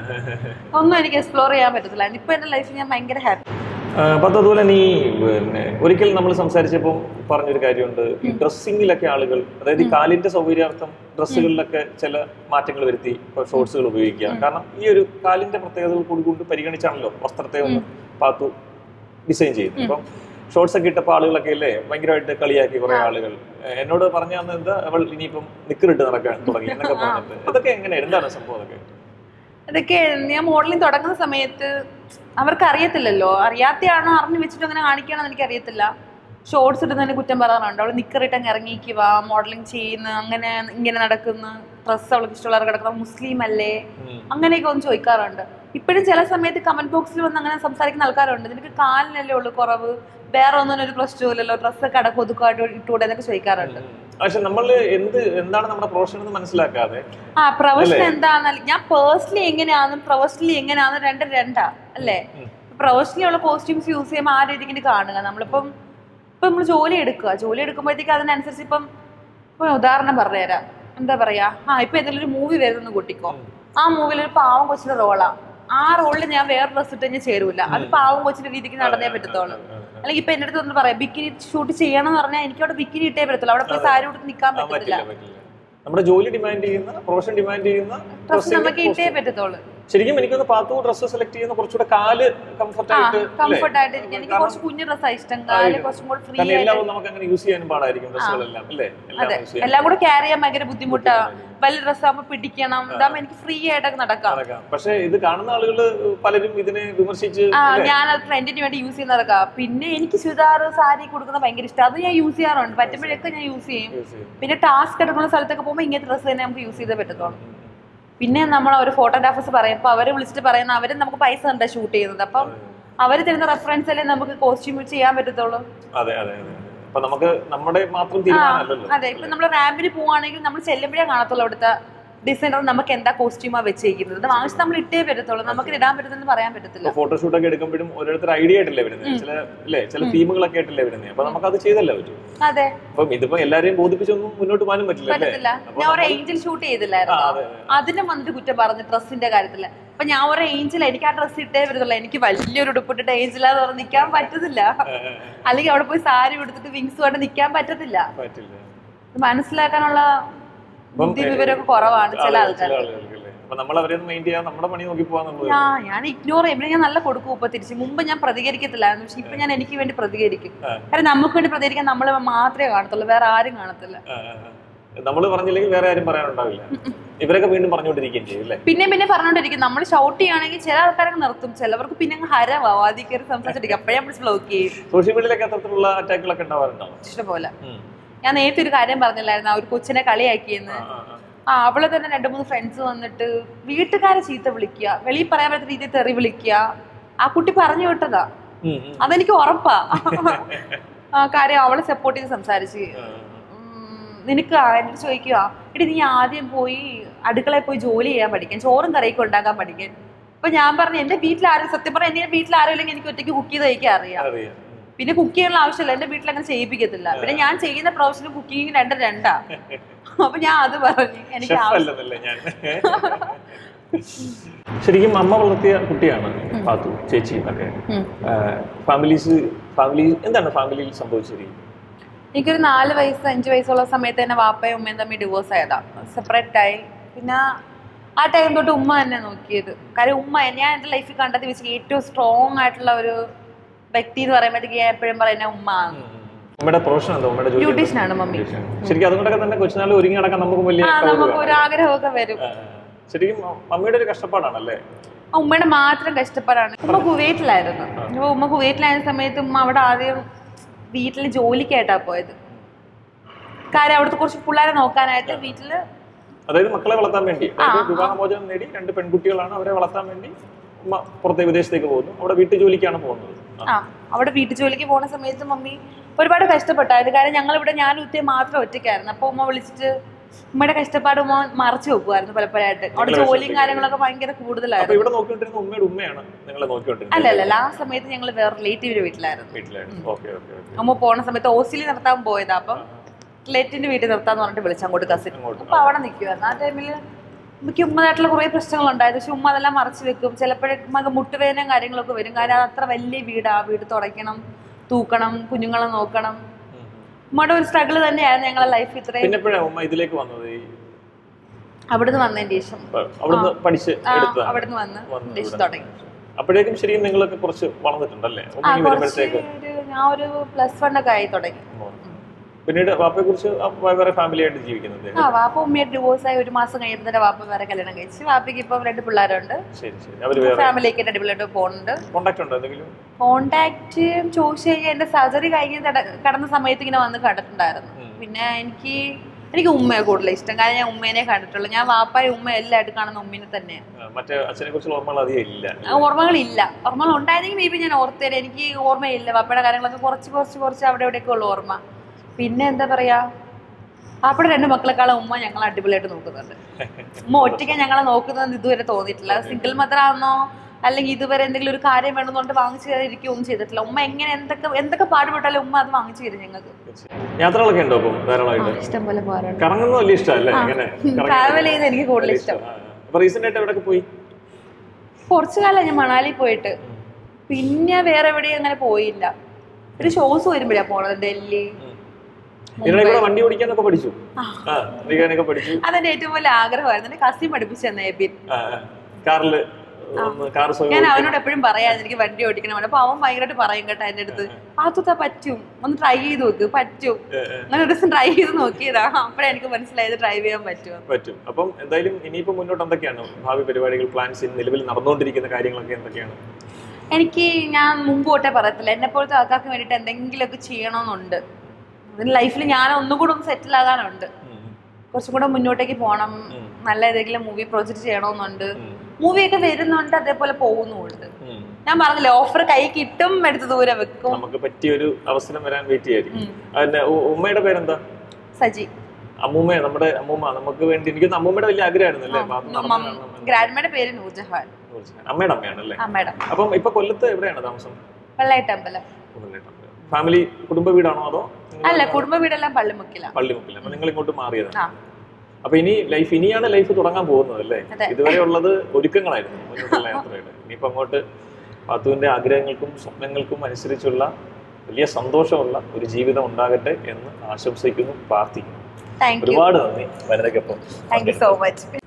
ഒന്നും എനിക്ക് എക്സ്പ്ലോർ ചെയ്യാൻ പറ്റത്തില്ല. ഇപ്പൊ എന്റെ ലൈഫിൽ ഞാൻ ഭയങ്കര ഹാപ്പി. അപ്പൊ അതുപോലെ നീ പിന്നെ ഒരിക്കൽ നമ്മൾ സംസാരിച്ചപ്പോൾ പറഞ്ഞൊരു കാര്യമുണ്ട്, ഈ ഡ്രസ്സിങ്ങിലൊക്കെ ആളുകൾ, അതായത് ഈ കാലിന്റെ സൗകര്യാർത്ഥം ഡ്രസ്സുകളിലൊക്കെ ചില മാറ്റങ്ങൾ വരുത്തി ഷോർട്സുകൾ ഉപയോഗിക്കുക. കാരണം ഈ ഒരു കാലിന്റെ പ്രത്യേകതകൾ കൂടി കൊണ്ട് പരിഗണിച്ചാണല്ലോ വസ്ത്രത്തെ ഒന്ന് പാത്തു ഡിസൈൻ ചെയ്യുന്നത്. അപ്പം ഷോർട്സ് ഒക്കെ ഇട്ടപ്പോൾ ആളുകളൊക്കെ അല്ലേ ഭയങ്കരമായിട്ട് കളിയാക്കി കുറെ ആളുകൾ. എന്നോട് പറഞ്ഞു തന്നെ എന്താ അവൾ ഇനിയിപ്പം നിക്കറിട്ട് നടക്കാൻ തുടങ്ങി എന്നൊക്കെ പറഞ്ഞിട്ട്. ഇതൊക്കെ എങ്ങനെയാണ്, എന്താണ് സംഭവം? അതൊക്കെ അതൊക്കെ ഞാൻ മോഡലിംഗ് തുടങ്ങുന്ന സമയത്ത് അവർക്ക് അറിയത്തില്ലല്ലോ, അറിയാത്തയാണോ അറിഞ്ഞു വെച്ചിട്ട് അങ്ങനെ കാണിക്കുകയാണെന്ന് എനിക്ക് അറിയത്തില്ല. ഷോർട്സ് ഇടുന്നതിന് കുറ്റം പറയാറുണ്ട്. അവൾ നിക്കറിട്ട് അങ്ങ് ഇറങ്ങിക്കുക, മോഡലിംഗ് ചെയ്യുന്ന, അങ്ങനെ ഇങ്ങനെ നടക്കുന്ന, ഡ്രസ്സ് അവൾക്ക് ഇഷ്ടമുള്ളവർ കിടക്കുന്ന, മുസ്ലിം അല്ലേ, അങ്ങനെയൊക്കെ ഒന്ന് ചോദിക്കാറുണ്ട്. ഇപ്പോഴും ചില സമയത്ത് കമന്റ് ബോക്സിൽ വന്ന് അങ്ങനെ സംസാരിക്കുന്ന ആൾക്കാരുണ്ട്. നിനക്ക് കാലിനല്ലേ ഉള്ളു കുറവ്, വേറെ ഒന്നും ഒരു പ്രശ്നമില്ലല്ലോ, ഡ്രസ്സൊക്കെ അടക്കം ഒതുക്കായിട്ട് ഇട്ടുകൂടെ എന്നൊക്കെ ചോദിക്കാറുണ്ട്. പക്ഷെ നമ്മൾ എന്ത് എന്താണ് നമ്മുടെ പ്രൊഫഷൻ എന്ന് മനസ്സിലാക്കാതെ ആ പ്രൊഫഷൻ എന്താണെന്നല്ല, ഞാൻ പേഴ്സണലി എങ്ങനെയാണെന്നും പ്രൊഫഷണലി എങ്ങനെയാണെന്നും രണ്ടും രണ്ടാ അല്ലേ? പ്രൊഫഷണലി ഉള്ള കോസ്റ്റ്യൂംസ് യൂസ് ചെയ്യുമ്പോൾ ആ രീതിക്ക് കാണുക. നമ്മളിപ്പം ഇപ്പൊ നമ്മൾ ജോലി എടുക്കുക, ജോലി എടുക്കുമ്പോഴത്തേക്ക് അതിനനുസരിച്ച് ഇപ്പം ഇപ്പൊ ഉദാഹരണം പറഞ്ഞുതരാം. എന്താ പറയാ, ആ ഇപ്പൊ ഏതെങ്കിലും ഒരു മൂവി വരുന്ന കൂട്ടിക്കോ, ആ മൂവിയിൽ ഒരു പാവം കൊച്ചിന്റെ റോളാ, ആ റോളിൽ ഞാൻ വേറെ ഡ്രസ് ഇട്ട് കഴിഞ്ഞാൽ ചേരൂല. അത് പാവം കൊച്ചിന്റെ രീതിക്ക് നടന്നേ പറ്റത്തുള്ളൂ. അല്ലെങ്കിൽ ഇപ്പൊ എന്റെ അടുത്ത് ഒന്ന് പറയാം ബിക്കിനി ഷൂട്ട് ചെയ്യണം എന്ന് പറഞ്ഞാൽ എനിക്ക് അവിടെ ബിക്കിനി ഇട്ടേ പറ്റത്തുള്ളൂ. അവിടെ പോയി സാരി കൊടുത്ത് നിൽക്കാൻ പറ്റത്തില്ല. നമ്മുടെ ജോലി ഡിമാൻഡ് ചെയ്യുന്ന, പ്രൊഫഷൻ ഡിമാൻഡ് ചെയ്യുന്ന ഡ്രസ് നമുക്ക് ഇട്ടേ പറ്റത്തുള്ളൂ. ശരിക്കും എനിക്കൊന്ന് പാത്തു ഡ്രസ്സ് സെലക്ട് ചെയ്യുന്ന കുറച്ചുകൂടെ കാല് കംഫർട്ട് ആയിട്ട് കംഫർട്ട് ആയിട്ട് ഇരിക്കും. എനിക്ക് കുറച്ച് കുഞ്ഞു ഡ്രസ്സാണ് ഇഷ്ടം. കാല് കുറച്ചും കൂടെ ഫ്രീ ആയിട്ട് നമുക്ക് അങ്ങനെ യൂസ് ചെയ്യാനും പാടായിരിക്കും ഡ്രസ്സുകളെല്ലാം അല്ലേ? അതെ, എല്ലാം കൂടെ ക്യാരി ചെയ്യാൻ ഭയങ്കര ബുദ്ധിമുട്ടാണ്. വലിയ ഡ്രസ്സ് ആകുമ്പോൾ പിടിക്കണം, ഇതാകുമ്പോൾ എനിക്ക് ഫ്രീ ആയിട്ടൊക്കെ നടക്കാം. പക്ഷെ ഇത് കാണുന്ന ആളുകൾ പലരും ഇതിനെ വിമർശിച്ച് ഞാൻ അത് ട്രെൻഡിന് വേണ്ടി യൂസ് ചെയ്യുന്നതൊക്കെ. പിന്നെ എനിക്ക് ചുരിദാർ സാരി കൊടുക്കുന്നത് ഭയങ്കര ഇഷ്ടം, അത് ഞാൻ യൂസ് ചെയ്യാറുണ്ട്. പറ്റുമ്പോഴൊക്കെ ഞാൻ യൂസ് ചെയ്യും. പിന്നെ ടാസ്ക് എടുക്കുന്ന സ്ഥലത്തൊക്കെ പോകുമ്പോൾ ഇങ്ങനത്തെ ഡ്രസ്സ് തന്നെ നമുക്ക് യൂസ് ചെയ്തേ പറ്റത്തുള്ളൂ. പിന്നെ നമ്മൾ ഒരു ഫോട്ടോഗ്രാഫേഴ്സ് പറയും, അപ്പൊ അവരെ വിളിച്ചിട്ട് പറയുന്ന അവര് നമുക്ക് പൈസ കണ്ടാ ഷൂട്ട് ചെയ്യുന്നത്. അപ്പം അവര് തരുന്ന റെഫറൻസ് അല്ലേ നമുക്ക് കോസ്റ്റ്യൂം ചെയ്യാൻ പറ്റത്തുള്ളൂ. അതെ അതെ അപ്പൊ നമുക്ക് നമ്മുടെ മാത്രം തീരുമാനമല്ലല്ലോ. അതെ, ഇപ്പൊ നമ്മൾ റാമ്പിൽ പോവാണെങ്കിൽ നമ്മൾ ചെല്ലുമ്പോഴേ കാണത്തുള്ളൂ അവിടുത്തെ ഡിസൈനർ നമുക്ക് എന്താ കോസ്റ്റ്യൂമാ വെച്ചേക്കുന്നത്. വാങ്ങിച്ച് നമ്മൾ ഇട്ടേ പറ്റത്തുള്ളൂ, നമുക്ക് ഇടാൻ പറ്റുന്നെന്ന് പറയാൻ പറ്റത്തില്ല. ഫോട്ടോഷൂട്ട് ഒക്കെ എടുക്കുമ്പോഴും ഓരോരുത്തർ ഐഡിയ ആയിട്ടല്ലേ വരുന്നത്, ചില അല്ലേ ചില തീമുകളൊക്കെ ആയിട്ടല്ലേ വരുന്നത്. അപ്പൊ നമുക്ക് അത് ചെയ്തല്ലേ പറ്റും. അതെ, അപ്പം ഇതിപ്പോ എല്ലാരെയും ബോധിപ്പിച്ചൊന്നും മുന്നോട്ട് പോകാനും പറ്റില്ല. ഞാൻ ഒരു ഏഞ്ചൽ ഷൂട്ട് ചെയ്തില്ലായിരുന്നു, അതിനും വന്നിട്ട് കുറ്റം പറഞ്ഞു ഡ്രസ്സിന്റെ കാര്യത്തില്. അപ്പൊ ഞാൻ ഒരു ഏഞ്ചൽ, എനിക്ക് ആ ഡ്രസ്സ് ഇട്ടേ പറ്റത്തുള്ളൂ. എനിക്ക് വലിയൊരു ഉടുപ്പിട്ടിട്ട് ഏഞ്ചലാന്ന് പറഞ്ഞ് നിൽക്കാൻ പറ്റത്തില്ല. അല്ലെങ്കിൽ അവിടെ പോയി സാരി എടുത്തിട്ട് വിങ്സ് കൊണ്ട് നിൽക്കാൻ പറ്റത്തില്ല. മനസ്സിലാക്കാനുള്ള ബുദ്ധി വിവരമൊക്കെ കുറവാണ് ചില ആൾക്കാർ. അപ്പൊ നമ്മൾ അവരെ മെയിൻ ചെയ്യാൻ നമ്മുടെ പണി നോക്കി പോകാന്നുള്ളത് ഞാൻ ഇഗ്നോർ ചെയ്യും. ഞാൻ നല്ല കൊടുക്കും ഇപ്പൊ തിരിച്ച്. മുമ്പ് ഞാൻ പ്രതികരിക്കത്തില്ലായിരുന്നു, പക്ഷെ ഇപ്പൊ ഞാൻ എനിക്ക് വേണ്ടി പ്രതികരിക്കും. കാരണം നമുക്ക് വേണ്ടി പ്രതികരിക്കാൻ നമ്മൾ മാത്രമേ കാണത്തുള്ളൂ, വേറെ ആരും കാണത്തില്ല. നമ്മൾ പറഞ്ഞില്ലെങ്കിൽ വേറെ ആരും പറയാനുണ്ടാവില്ല. ഇവരൊക്കെ വീണ്ടും പറഞ്ഞുകൊണ്ടിരിക്കുകയും ചെയ്യും അല്ലേ? പിന്നെ പിന്നെ പറഞ്ഞോണ്ടിരിക്കും. നമ്മൾ ഷൗട്ട് ചെയ്യുകയാണെങ്കിൽ ചില ആൾക്കാരൊക്കെ നിർത്തും, ചിലവർക്ക് പിന്നെ ഹരവാവും, ആദ്യം കയറി സംസാരിച്ചിരിക്കും. അപ്പോഴേ നമ്മൾ ബ്ലോക്ക് ചെയ്യും. സോഷ്യൽ മീഡിയയിലൊക്കെ അത്തരത്തിലുള്ള അറ്റാക്കുകളൊക്കെ ഉണ്ടാവാറുണ്ടാവും ഇഷ്ടംപോലെ. ഞാൻ നേരത്തെ ഒരു കാര്യം പറഞ്ഞില്ലായിരുന്നു, ആ ഒരു കൊച്ചിനെ കളിയാക്കിയെന്ന്. ആ അവളെ തന്നെ രണ്ടു മൂന്ന് ഫ്രണ്ട്സ് വന്നിട്ട് വീട്ടുകാരെ ചീത്ത വിളിക്കുക, വെളിയിൽ പറയാൻ പറ്റുന്ന രീതിയിൽ തെറി വിളിക്കുക. ആ കുട്ടി പറഞ്ഞു വിട്ടതാ, അതെനിക്ക് ഉറപ്പാ. ആ കാര്യം അവളെ സപ്പോർട്ട് ചെയ്ത് സംസാരിച്ച്. നിനക്ക് എന്നോട് ചോദിക്കുക, എടി നീ ആദ്യം പോയി അടുക്കളയിൽ പോയി ജോലി ചെയ്യാൻ പഠിക്കാൻ, ചോറും കറിയൊക്കെ ഉണ്ടാക്കാൻ പഠിക്കാൻ. അപ്പൊ ഞാൻ പറഞ്ഞു എന്റെ വീട്ടിൽ ആരും, സത്യം പറഞ്ഞാൽ എന്റെ വീട്ടിൽ ആരും ഇല്ലെങ്കിൽ എനിക്ക് ഒറ്റയ്ക്ക് കുക്ക് ചെയ്ത് കഴിക്കാൻ അറിയാം. പിന്നെ കുക്ക് ചെയ്യാനുള്ള ആവശ്യമില്ല, എന്റെ വീട്ടിൽ അങ്ങനെ ചെയ്യിപ്പിക്കത്തില്ല. പിന്നെ ഞാൻ ചെയ്യുന്ന പ്രൊഫഷനും കുക്കിംഗ് രണ്ടും രണ്ടാ. അപ്പൊ ഞാൻ അത് പറഞ്ഞു എനിക്ക് ശരിക്കും അമ്മ വളർത്തിയ കുട്ടിയാണ് പാത്തു ചേച്ചി എന്നൊക്കെ. ഫാമിലീസ് ഫാമിലി എന്താണ് ഫാമിലിയിൽ സംഭവിച്ചിരിക്കുന്നത്? എനിക്കൊരു നാല് വയസ്സ് അഞ്ച് വയസ്സുള്ള സമയത്ത് തന്നെ വാപ്പയും ഉമ്മയും തമ്മിൽ ഡിവോഴ്സ് ആയതാ, സെപ്പറേറ്റ് ആയി. പിന്നെ ആ ടൈം തൊട്ട് ഉമ്മ തന്നെ നോക്കിയത്. കാര്യം ഉമ്മ ഞാൻ എൻ്റെ ലൈഫിൽ കണ്ടത് വെച്ച് ഏറ്റവും സ്ട്രോങ് ആയിട്ടുള്ള ഒരു വ്യക്തി എന്ന് പറയുമ്പോഴത്തേക്ക് ഞാൻ എപ്പോഴും പറയുന്ന ഉമ്മ ആണ്. ഉമ്മയുടെ പ്രൊഫഷൻ എന്താ? ഉമ്മയുടെ ജോലി ബ്യൂട്ടീഷ്യനാണ് മമ്മി. ശരിക്കും അതുകൊണ്ടൊക്കെ തന്നെ കൊച്ചുനാൾ ഒരുങ്ങി നടക്കാൻ നമുക്ക് വലിയ നമുക്ക് ഒരു ആഗ്രഹമൊക്കെ വരും. ശരിക്കും മമ്മിയുടെ ഒരു കഷ്ടപ്പാടാണല്ലേ? ഉമ്മയുടെ മാത്രം കഷ്ടപ്പാടാണ്. ഉമ്മ കുവൈറ്റിലായിരുന്നു. അപ്പൊ ഉമ്മ കുവൈറ്റിലായിരുന്ന സമയത്ത് ഉമ്മ അവിടെ ആദ്യം വീട്ടിൽ ജോലിക്കായിട്ടാ പോയത്. കാര്യം അവിടുത്തെ കുറച്ച് പിള്ളേരെ നോക്കാനായിട്ട് വീട്ടില്, അതായത് മക്കളെ വളർത്താൻ വേണ്ടി വിവാഹമോചനം നേടി രണ്ട് പെൺകുട്ടികളാണ്, അവരെ വളർത്താൻ വേണ്ടി ഉമ്മ പുറത്തെ വിദേശത്തേക്ക് പോകുന്നു. അവിടെ വീട്ടു ജോലിക്കാണ് പോകുന്നത്. ആ അവിടെ വീട്ടു ജോലിക്ക് പോകുന്ന സമയത്ത് മമ്മി ഒരുപാട് കഷ്ടപ്പെട്ടായിരുന്നു. കാര്യം ഞങ്ങളിവിടെ ഞാൻ ഉത്തേ മാത്രം ഒറ്റയ്ക്കായിരുന്നു. അപ്പൊ ഉമ്മ വിളിച്ചിട്ട് ഉമ്മയുടെ കഷ്ടപ്പാട് ഉമ്മ മറച്ചു വെക്കുമായിരുന്നു പലപ്പോഴായിട്ട്. അവിടെ ജോലിയും കാര്യങ്ങളൊക്കെ ഭയങ്കര കൂടുതലായിരുന്നു. അല്ല അല്ല ആ സമയത്ത് ഞങ്ങൾ വേറെ റിലേറ്റീവിന്റെ വീട്ടിലായിരുന്നു. ഉമ്മ പോണ സമയത്ത് ഹോസ്റ്റലിൽ നിർത്താൻ പോയതാ. അപ്പം റിലേറ്റീവിന്റെ വീട്ടിൽ നിർത്താന്ന് പറഞ്ഞിട്ട് വിളിച്ചു അങ്ങോട്ട് കസിൻ. അപ്പൊ അവിടെ നിൽക്കുമായിരുന്നു. ആ ടൈമിൽ ഉമ്മയ്ക്ക് ഉമ്മതായിട്ടുള്ള കുറെ പ്രശ്നങ്ങളുണ്ടായിരുന്നു. പക്ഷെ ഉമ്മ അതെല്ലാം മറച്ചു വെക്കും. ചിലപ്പോഴൊക്കെ മുട്ടുവേദനയും കാര്യങ്ങളൊക്കെ വരും. കാര്യം അത് അത്ര വലിയ വീടാ, വീട് തുടയ്ക്കണം, തൂക്കണം, കുഞ്ഞുങ്ങളെ നോക്കണം. ഉമ്മയുടെ ഒരു സ്ട്രഗിൾ തന്നെയായിരുന്നു ഞങ്ങളെ ലൈഫ്. ഇത്രയും അവിടുന്ന് വന്നതിന് ശേഷം അവിടുന്ന് വന്ന് തുടങ്ങി. അപ്പോഴേക്കും ശരിക്കും നിങ്ങളൊക്കെ കുറച്ച് വളർന്നിട്ടുണ്ടല്ലേ? ഞാൻ ഒരു പ്ലസ് വൺ ഒക്കെ ആയി തുടങ്ങി. പിന്നീട് വാപ്പയെ കുറിച്ച് വേറെ ഫാമിലി ആയിട്ട് ജീവിക്കുന്നത്? ആ വാപ്പ ഉമ്മയായിട്ട് ഡിവോഴ്സ് ആയി ഒരു മാസം കഴിയുന്നതിന്റെ വാപ്പ വേറെ കല്യാണം കഴിച്ചു. വാപ്പയ്ക്ക് ഇപ്പം രണ്ട് പിള്ളേരുണ്ട്. ഫാമിലിയൊക്കെ അടിപൊളിയായിട്ട് പോകുന്നുണ്ട്. കോണ്ടാക്ട് ചോദിച്ചു കഴിഞ്ഞാൽ എന്റെ സർജറി കഴിഞ്ഞ് കടന്ന സമയത്ത് ഇങ്ങനെ വന്ന് കണ്ടിട്ടുണ്ടായിരുന്നു. പിന്നെ എനിക്ക് എനിക്ക് ഉമ്മയെ കൂടുതൽ ഇഷ്ടം. കാരണം ഞാൻ ഉമ്മേനെ കണ്ടിട്ടുള്ളൂ. ഞാൻ വാപ്പായ ഉമ്മ എല്ലായിട്ട് കാണുന്ന ഉമ്മനെ തന്നെയാണ്. ഓർമ്മകളില്ല. ഓർമ്മകൾ ഉണ്ടായിരുന്നെങ്കിൽ മേ ബി ഞാൻ ഓർത്തേനെ. എനിക്ക് ഓർമ്മയില്ല. വാപ്പയുടെ കാര്യങ്ങളൊക്കെ കുറച്ച് കുറച്ച് കുറച്ച് അവിടെ എവിടെയൊക്കെ ഉള്ള ഓർമ്മ. പിന്നെ എന്താ പറയാ, വാപ്പയുടെ രണ്ട് മക്കളെക്കാളും ഉമ്മ ഞങ്ങളെ അടിപൊളിയായിട്ട് നോക്കുന്നുണ്ട്. ഉമ്മ ഒറ്റയ്ക്ക് ഞങ്ങളെ നോക്കുന്നതെന്ന് ഇതുവരെ തോന്നിയിട്ടില്ല. സിംഗിൾ മദർ ആണെന്നോ അല്ലെങ്കിൽ ഇതുവരെ എന്തെങ്കിലും ഒരു കാര്യം വേണമെന്നുകൊണ്ട് വാങ്ങിച്ചു തരാതിരിക്കുകയൊന്നും ചെയ്തിട്ടില്ല. ഉമ്മ എങ്ങനെ എന്തൊക്കെ എന്തൊക്കെ പാടുപെട്ടാലും ഉമ്മ അത് വാങ്ങിച്ചു തരും ഞങ്ങൾക്ക്. യാത്രകളൊക്കെ ഉണ്ടോ? ഇഷ്ടം പോലെ പോകാറുണ്ട്. ട്രാവൽ ചെയ്ത് എനിക്ക് കൂടുതൽ ഇഷ്ടം. കുറച്ചു കാലം ഞാൻ മണാലി പോയിട്ട്, പിന്നെ വേറെ എവിടെയും അങ്ങനെ പോയില്ല. ഒരു ഷോസ് വരുമ്പോഴാ പോണത്. ഡൽഹി, വണ്ടി ഓടിക്കാനൊക്കെ പഠിച്ചു. അതെന്റെ ഏറ്റവും വലിയ ആഗ്രഹമായിരുന്നു. എന്റെ കസിൻ പഠിപ്പിച്ചു തന്നെ. ഞാൻ അവനോട് എപ്പോഴും പറയായിരുന്നു എനിക്ക് വണ്ടി ഓടിക്കണം. അപ്പൊ അവൻ ഭയങ്കരമായിട്ട് പറയും കേട്ടോ എന്റെ അടുത്ത്, പാത്തുത്താ പറ്റും, ഒന്ന് ട്രൈ ചെയ്ത് നോക്ക്, പറ്റും. അങ്ങനെ ഒരു ദിവസം ട്രൈ ചെയ്ത് നോക്കിയതാ. അപ്പഴേ എനിക്ക് മനസ്സിലായത് ഡ്രൈവ് ചെയ്യാൻ പറ്റും. പറ്റും. അപ്പം എന്തായാലും ഇനിയിപ്പോ മുന്നോട്ട് എന്തൊക്കെയാണ് ഭാവി പരിപാടികൾ, പ്ലാൻസ്, നിലവിൽ നടന്നുകൊണ്ടിരിക്കുന്ന കാര്യങ്ങളൊക്കെ എന്തൊക്കെയാണ്? എനിക്ക് ഞാൻ മുമ്പ് തൊട്ടേ പറയത്തില്ല, എന്നെ പോലത്തെ ആൾക്കാർക്ക് വേണ്ടിട്ട് എന്തെങ്കിലുമൊക്കെ ചെയ്യണമെന്നുണ്ട്. ലൈഫിൽ ഞാൻ ഒന്നുകൂടെ ഒന്ന് സെറ്റിൽ ആകാനുണ്ട്. കുറച്ചും കൂടെ മുന്നോട്ടേക്ക് പോകണം. നല്ല ഏതെങ്കിലും മൂവി പ്രോജക്ട് ചെയ്യണമെന്നുണ്ട്. മൂവിയൊക്കെ വരുന്നുണ്ട്, അതേപോലെ പോകുന്നുണ്ട്. ഞാൻ പറഞ്ഞില്ലേ, ഓഫർ കൈ കിട്ടും, എടുത്ത് ദൂരെ വെക്കും. നമുക്ക് പറ്റിയൊരു അവസരം വരാൻ വെയിറ്റ് ചെയ്യാം. ഉമ്മയുടെ പേരെന്താ? സജി. അമ്മൂമ്മ, നമ്മുടെ അമ്മൂമ്മ നമുക്ക് വേണ്ടി. എനിക്ക് അമ്മൂമ്മയുടെ വലിയ ആഗ്രഹമായിരുന്നല്ലേ. ഗ്രാൻഡ്മയുടെ പേര് നൂർജഹാൻ. അമ്മയുടെ അമ്മയാണല്ലേ? അമ്മയുടെ. അപ്പം ഇപ്പൊ കൊല്ലത്ത് എവിടെയാണ് താമസം? വെള്ളായിട്ടമ്പലം. ഫാമിലി കുടുംബ വീടാണോ അതോ? അല്ല, കുടുംബ വീടെല്ലാം പള്ളിമുക്കിലാണ്. പള്ളിമുക്കിൽ. അപ്പൊ നിങ്ങൾ ഇങ്ങോട്ട് മാറിയതാണ്. അപ്പൊ ഇനി ലൈഫ് ഇനിയാണ് ലൈഫ് തുടങ്ങാൻ പോകുന്നത് അല്ലേ? ഇതുവരെ ഉള്ളത് ഒരുക്കങ്ങളായിരുന്നു മുന്നോട്ടുള്ള യാത്രയുടെ. ഇനിയിപ്പോ അങ്ങോട്ട് പാത്തുവിന്റെ ആഗ്രഹങ്ങൾക്കും സ്വപ്നങ്ങൾക്കും അനുസരിച്ചുള്ള വലിയ സന്തോഷമുള്ള ഒരു ജീവിതം ഉണ്ടാകട്ടെ എന്ന് ആശംസിക്കുന്നു, പ്രാർത്ഥിക്കുന്നു. താങ്ക് യു ഒരുപാട് നന്ദി വനിതയ്ക്കൊപ്പം താങ്ക് യു സോ മച്ച്.